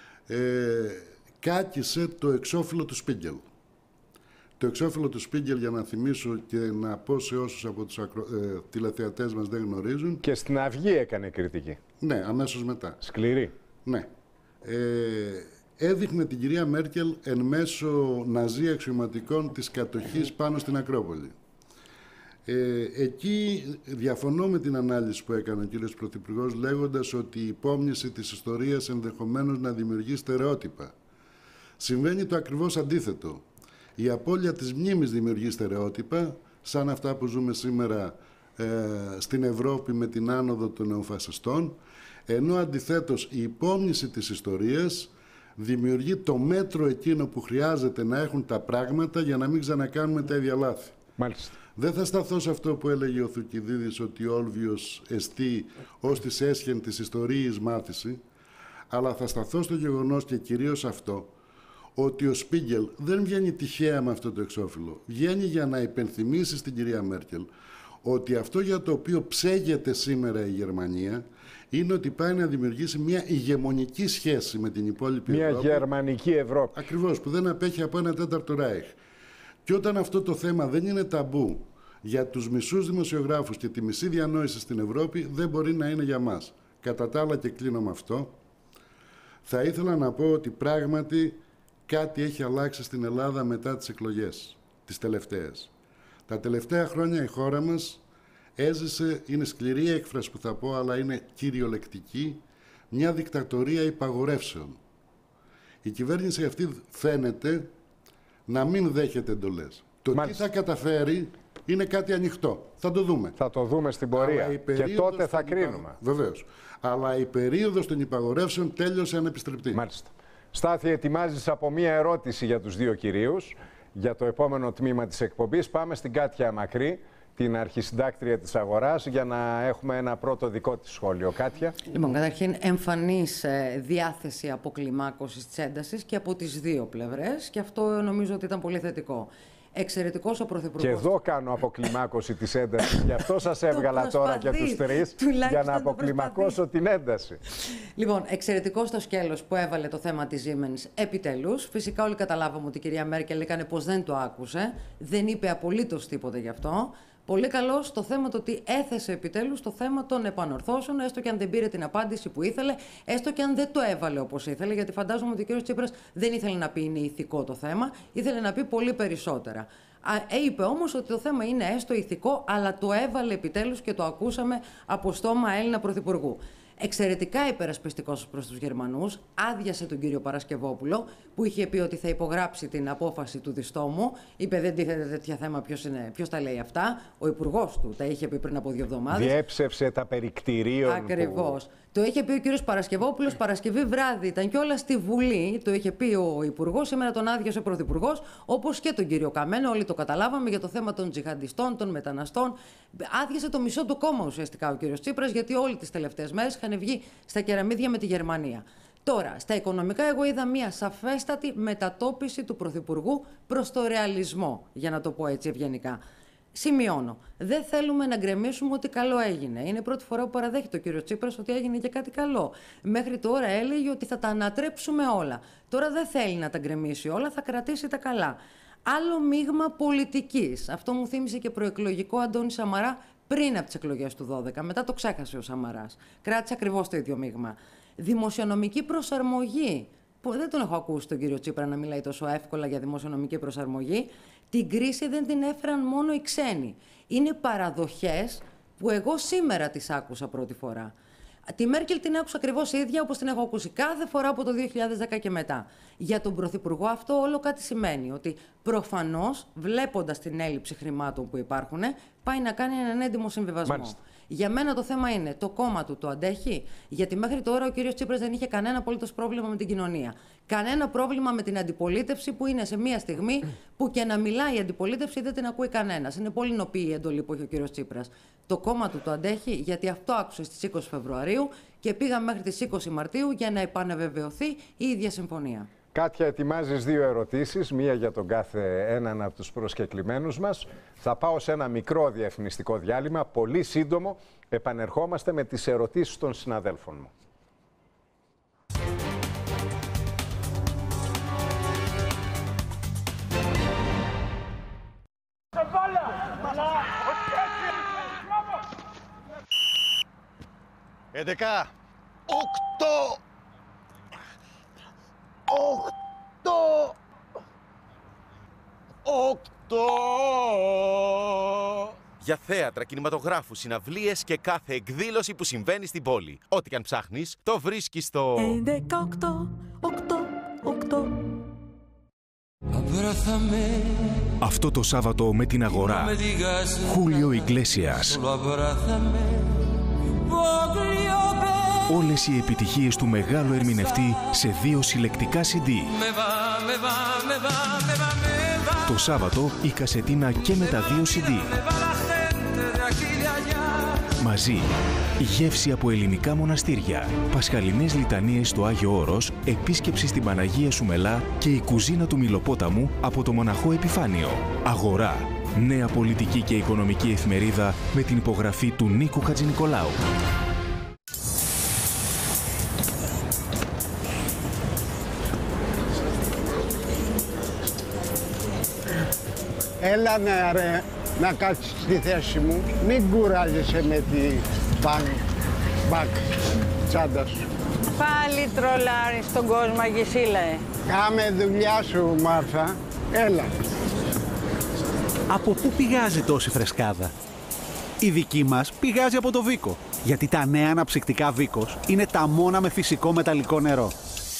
[SPEAKER 13] κάκισε το εξώφυλλο του Σπίγκελ. Το εξώφυλλο του Σπίγκελ, για να θυμίσω και να πω σε όσους από τους τηλεθεατές μας δεν γνωρίζουν.
[SPEAKER 12] Και στην Αυγή έκανε κριτική.
[SPEAKER 13] Ναι, αμέσως μετά.
[SPEAKER 12] Σκληρή.
[SPEAKER 13] Ναι. Έδειχνε την κυρία Μέρκελ εν μέσω ναζί αξιωματικών της κατοχής πάνω στην Ακρόπολη. Εκεί διαφωνώ με την ανάλυση που έκανε ο κύριος Πρωθυπουργός, λέγοντας ότι η υπόμνηση της ιστορίας ενδεχομένως να δημιουργεί στερεότυπα. Συμβαίνει το ακριβώς αντίθετο. Η απώλεια της μνήμης δημιουργεί στερεότυπα, σαν αυτά που ζούμε σήμερα στην Ευρώπη με την άνοδο των νεοφασιστών, ενώ αντιθέτως η υπόμνηση της ιστορίας δημιουργεί το μέτρο εκείνο που χρειάζεται να έχουν τα πράγματα για να μην ξανακάνουμε τα ίδια λάθη.
[SPEAKER 12] Μάλιστα.
[SPEAKER 13] Δεν θα σταθώ σε αυτό που έλεγε ο Θουκυδίδης, ότι όλβιος εστί ως της έσχεν της ιστορίας μάθηση, αλλά θα σταθώ στο γεγονός και κυρίως αυτό, ότι ο Σπίγκελ δεν βγαίνει τυχαία με αυτό το εξώφυλλο. Βγαίνει για να υπενθυμίσει στην κυρία Μέρκελ ότι αυτό για το οποίο ψέγεται σήμερα η Γερμανία είναι ότι πάει να δημιουργήσει μια ηγεμονική σχέση με την υπόλοιπη Ευρώπη.
[SPEAKER 12] Μια γερμανική Ευρώπη.
[SPEAKER 13] Ακριβώς, που δεν απέχει από ένα τέταρτο Ράιχ. Και όταν αυτό το θέμα δεν είναι ταμπού για τους μισούς δημοσιογράφους και τη μισή διανόηση στην Ευρώπη, δεν μπορεί να είναι για μας. Κατά τα άλλα, και κλείνω με αυτό, θα ήθελα να πω ότι πράγματι κάτι έχει αλλάξει στην Ελλάδα μετά τις εκλογές, τις τελευταίες. Τα τελευταία χρόνια η χώρα μας έζησε, είναι σκληρή έκφραση που θα πω, αλλά είναι κυριολεκτική, μια δικτατορία υπαγορεύσεων. Η κυβέρνηση αυτή φαίνεται να μην δέχεται εντολές. Το τι θα καταφέρει είναι κάτι ανοιχτό. Θα το δούμε.
[SPEAKER 12] Θα το δούμε στην πορεία και τότε θα κρίνουμε.
[SPEAKER 13] Βεβαίως. Αλλά η περίοδος των υπαγορεύσεων τέλειωσε ανεπιστρεπτή.
[SPEAKER 12] Μάλιστα. Στάθη, ετοιμάζεις από μία ερώτηση για τους δύο κυρίους για το επόμενο τμήμα της εκπομπής. Πάμε στην Κάτια Μακρύ, την αρχισυντάκτρια της Αγοράς, για να έχουμε ένα πρώτο δικό της σχόλιο. Κάτια.
[SPEAKER 19] Λοιπόν, καταρχήν εμφανής διάθεση αποκλιμάκωσης της έντασης και από τις δύο πλευρές, και αυτό νομίζω ότι ήταν πολύ θετικό. Εξαιρετικός ο Πρωθυπουργός.
[SPEAKER 12] Και εδώ κάνω αποκλιμάκωση της έντασης. Γι' αυτό σας έβγαλα τώρα και τους τρεις, για να αποκλιμακώσω την ένταση.
[SPEAKER 19] Λοιπόν, εξαιρετικός το σκέλος που έβαλε το θέμα της Siemens επιτέλους. Φυσικά όλοι καταλάβαμε ότι η κυρία Μέρκελ έκανε πως δεν το άκουσε. Δεν είπε απολύτως τίποτε γι' αυτό. Πολύ καλό στο θέμα το ότι έθεσε επιτέλους το θέμα των επανορθώσεων, έστω και αν δεν πήρε την απάντηση που ήθελε, έστω και αν δεν το έβαλε όπως ήθελε, γιατί φαντάζομαι ότι ο κ. Τσίπρας δεν ήθελε να πει είναι ηθικό το θέμα, ήθελε να πει πολύ περισσότερα. Είπε όμως ότι το θέμα είναι έστω ηθικό, αλλά το έβαλε επιτέλους και το ακούσαμε από στόμα Έλληνα Πρωθυπουργού. Εξαιρετικά υπερασπιστικός προς τους Γερμανούς, άδειασε τον κύριο Παρασκευόπουλο, που είχε πει ότι θα υπογράψει την απόφαση του διστόμου. Είπε δεν τίθεται τέτοια θέμα, ποιος τα λέει αυτά. Ο υπουργός του τα είχε πει πριν από 2 εβδομάδες.
[SPEAKER 12] Διέψευσε τα περικτηρίων.
[SPEAKER 19] Ακριβώς. Που... Το είχε πει ο κύριος Παρασκευόπουλος Παρασκευή βράδυ, ήταν κιόλας στη Βουλή. Το είχε πει ο υπουργός, σήμερα τον άδειασε ο πρωθυπουργός, όπως και τον κύριο Καμένο. Όλοι το καταλάβαμε για το θέμα των τζιχαντιστών, των μεταναστών. Άδειασε το μισό του κόμμα ουσιαστικά ο κύριος Τσίπρας, γιατί όλοι τις τελευταίες μέρες είχαν βγει στα κεραμίδια με τη Γερμανία. Τώρα, στα οικονομικά, εγώ είδα μια σαφέστατη μετατόπιση του Πρωθυπουργού προς το ρεαλισμό, για να το πω έτσι ευγενικά. Σημειώνω. Δεν θέλουμε να γκρεμίσουμε ότι καλό έγινε. Είναι η πρώτη φορά που παραδέχεται ο κύριος Τσίπρας ότι έγινε και κάτι καλό. Μέχρι τώρα έλεγε ότι θα τα ανατρέψουμε όλα. Τώρα δεν θέλει να τα γκρεμίσει όλα, θα κρατήσει τα καλά. Άλλο μείγμα πολιτικής. Αυτό μου θύμισε και προεκλογικό Αντώνη Σαμαρά πριν από τις εκλογές του 12. Μετά το ξέχασε ο Σαμαράς. Κράτησε ακριβώς το ίδιο μείγμα. Δημοσιονομική προσαρμογή. Δεν τον έχω ακούσει τον κύριο Τσίπρα να μιλάει τόσο εύκολα για δημοσιονομική προσαρμογή. Την κρίση δεν την έφεραν μόνο οι ξένοι. Είναι παραδοχές που εγώ σήμερα τις άκουσα πρώτη φορά. Τη Μέρκελ την άκουσα ακριβώς ίδια όπως την έχω ακούσει κάθε φορά από το 2010 και μετά. Για τον Πρωθυπουργό αυτό όλο κάτι σημαίνει. Ότι προφανώς, βλέποντας την έλλειψη χρημάτων που υπάρχουν, πάει να κάνει έναν έντιμο συμβιβασμό.
[SPEAKER 12] Μάλιστα.
[SPEAKER 19] Για μένα το θέμα είναι το κόμμα του το αντέχει, γιατί μέχρι τώρα ο κύριος Τσίπρας δεν είχε κανένα απολύτως πρόβλημα με την κοινωνία. Κανένα πρόβλημα με την αντιπολίτευση, που είναι σε μια στιγμή που και να μιλάει η αντιπολίτευση δεν την ακούει κανένας. Είναι πολύ νοπή η εντολή που έχει ο κύριος Τσίπρας. Το κόμμα του το αντέχει, γιατί αυτό άκουσε στις 20 Φεβρουαρίου και πήγαμε μέχρι τις 20 Μαρτίου για να επαναβεβαιωθεί η ίδια συμφωνία.
[SPEAKER 12] Κάτια, ετοιμάζεις 2 ερωτήσεις, μία για τον κάθε έναν από τους προσκεκλημένους μας. Θα πάω σε ένα μικρό διαφημιστικό διάλειμμα, πολύ σύντομο. Επανερχόμαστε με τις ερωτήσεις των συναδέλφων μου.
[SPEAKER 11] Εντεκά. 8. Για θέατρα, κινηματογράφους, συναυλίες και κάθε εκδήλωση που συμβαίνει στην πόλη. Ό,τι και αν ψάχνεις, το βρίσκεις στο...
[SPEAKER 10] 11-8-8-8. Αυτό το Σάββατο με την Αγορά, Χούλιο Ιγκλέσιας. Όλες οι επιτυχίες του μεγάλου ερμηνευτή σε 2 συλλεκτικά CD. Το Σάββατο η κασετίνα και με τα 2 CD. Μαζί, γεύση από ελληνικά μοναστήρια, πασχαλινές λιτανίες στο Άγιο Όρος, επίσκεψη στην Παναγία Σουμελά και η κουζίνα του Μιλοπόταμου από το μοναχό Επιφάνιο. Αγορά, νέα πολιτική και οικονομική εφημερίδα με την υπογραφή του Νίκου Χατζηνικολάου.
[SPEAKER 5] Έλα ρε, να κάτσεις στη θέση μου. Μην κουράζεσαι με τη μπακ τσάντα σου.
[SPEAKER 6] Πάλι τρολάρεις τον κόσμο, Αγισίλαε.
[SPEAKER 5] Κάμε δουλειά σου, Μάρθα. Έλα.
[SPEAKER 7] Από πού πηγάζει τόση φρεσκάδα? Η δική μας πηγάζει από το Βίκο, γιατί τα νέα αναψυκτικά Βίκος είναι τα μόνα με φυσικό μεταλλικό νερό.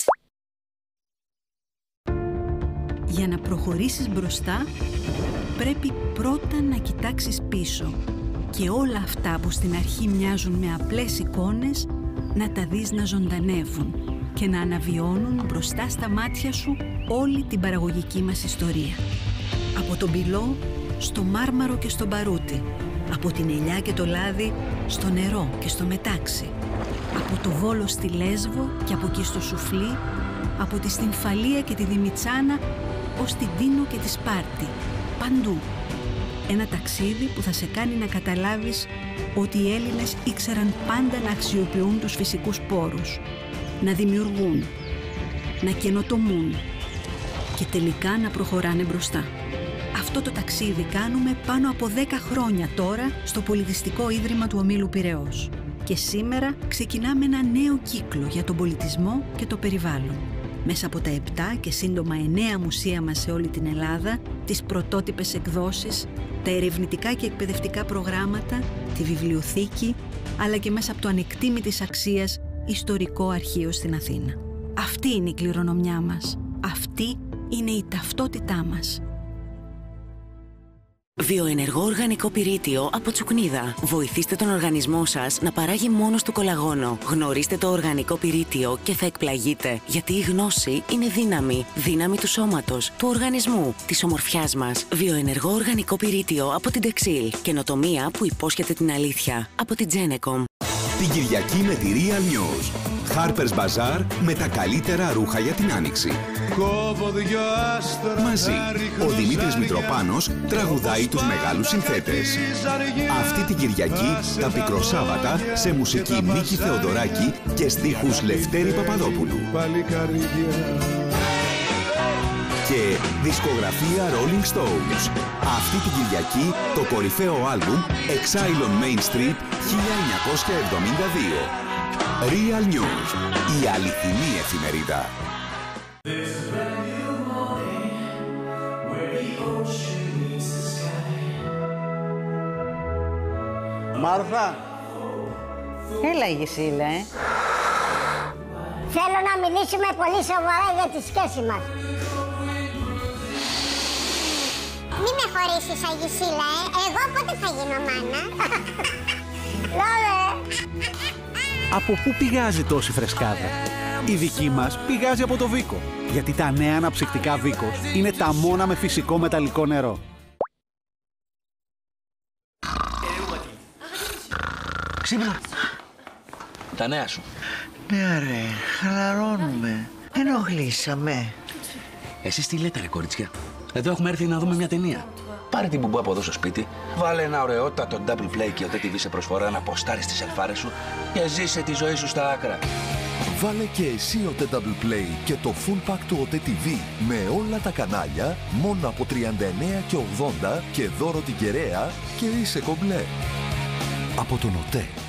[SPEAKER 4] Για να προχωρήσεις μπροστά, πρέπει πρώτα να κοιτάξεις πίσω και όλα αυτά που στην αρχή μοιάζουν με απλές εικόνες να τα δεις να ζωντανεύουν και να αναβιώνουν μπροστά στα μάτια σου όλη την παραγωγική μας ιστορία. Από τον Πυλό στο Μάρμαρο και στο Μπαρούτι, από την Ελιά και το Λάδι στο νερό και στο Μετάξι, από το Βόλο στη Λέσβο και από εκεί στο Σουφλί, από τη Στυμφαλία και τη Δημητσάνα ως την Τίνο και τη Σπάρτη, παντού. Ένα ταξίδι που θα σε κάνει να καταλάβεις ότι οι Έλληνες ήξεραν πάντα να αξιοποιούν τους φυσικούς πόρους, να δημιουργούν, να καινοτομούν και τελικά να προχωράνε μπροστά. Αυτό το ταξίδι κάνουμε πάνω από 10 χρόνια τώρα στο Πολιτιστικό Ίδρυμα του Ομίλου Πειραιώς. Και σήμερα ξεκινάμε ένα νέο κύκλο για τον πολιτισμό και το περιβάλλον. Μέσα από τα 7 και σύντομα 9 μουσεία μας σε όλη την Ελλάδα, τις πρωτότυπες εκδόσεις, τα ερευνητικά και εκπαιδευτικά προγράμματα, τη βιβλιοθήκη, αλλά και μέσα από το ανεκτήμητης αξίας ιστορικό αρχείο στην Αθήνα. Αυτή είναι η κληρονομιά μας. Αυτή είναι η ταυτότητά μας.
[SPEAKER 16] Βιοενεργό οργανικό πυρίτιο από Τσουκνίδα. Βοηθήστε τον οργανισμό σας να παράγει μόνος του κολαγόνο. Γνωρίστε το οργανικό πυρίτιο και θα εκπλαγείτε. Γιατί η γνώση είναι δύναμη. Δύναμη του σώματος, του οργανισμού, της ομορφιάς μας. Βιοενεργό οργανικό πυρίτιο από την Τεξίλ. Καινοτομία που υπόσχεται την αλήθεια. Από την Τζένεκομ.
[SPEAKER 8] Την Κυριακή με τη Real News. Harper's Bazaar με τα καλύτερα ρούχα για την Άνοιξη. Μαζί, ο Δημήτρης Μητροπάνος τραγουδάει τους μεγάλους συνθέτες. Αυτή την Κυριακή, τα Πικροσάββατα, σε μουσική Μίκη Θεοδωράκη και στίχους Λευτέρη Παπαδόπουλου. Και δισκογραφία Rolling Stones. Αυτή την Κυριακή, το κορυφαίο άλμπουμ Exile on Main Street 1972. Real News, η αληθινή εφημερίδα.
[SPEAKER 5] Μάρθα.
[SPEAKER 6] Έλα, Γυσίλα,
[SPEAKER 9] Θέλω να μιλήσουμε πολύ σοβαρά για τη σχέση μας. χωρίσεις, Αγισίλα, Εγώ πότε θα γίνω μάνα?
[SPEAKER 7] Από πού πηγάζει τόση φρεσκάδα? Η δική μας πηγάζει από το Βίκο. Γιατί τα νέα αναψυκτικά Βίκος είναι τα μόνα με φυσικό μεταλλικό νερό.
[SPEAKER 1] Ξύπνα. Τα νέα σου.
[SPEAKER 20] Ναι ρε, χαλαρώνουμε. Ενοχλήσαμε.
[SPEAKER 1] Εσείς τι λέτε ρε κορίτσια? Εδώ έχουμε έρθει να δούμε μια ταινία. Πάρε την μπουμπού από εδώ στο σπίτι, βάλε ένα ωραιότατο double play και ο TTV σε προσφορά να ποστάρεις τις ελφάρες σου και ζήσε τη ζωή σου στα άκρα.
[SPEAKER 3] Βάλε και εσύ ο Double Play και το full pack του OTTV με όλα τα κανάλια μόνο από 39,80 και δώρο την κεραία και είσαι κομπλέ. Από τον ΟΤΕ.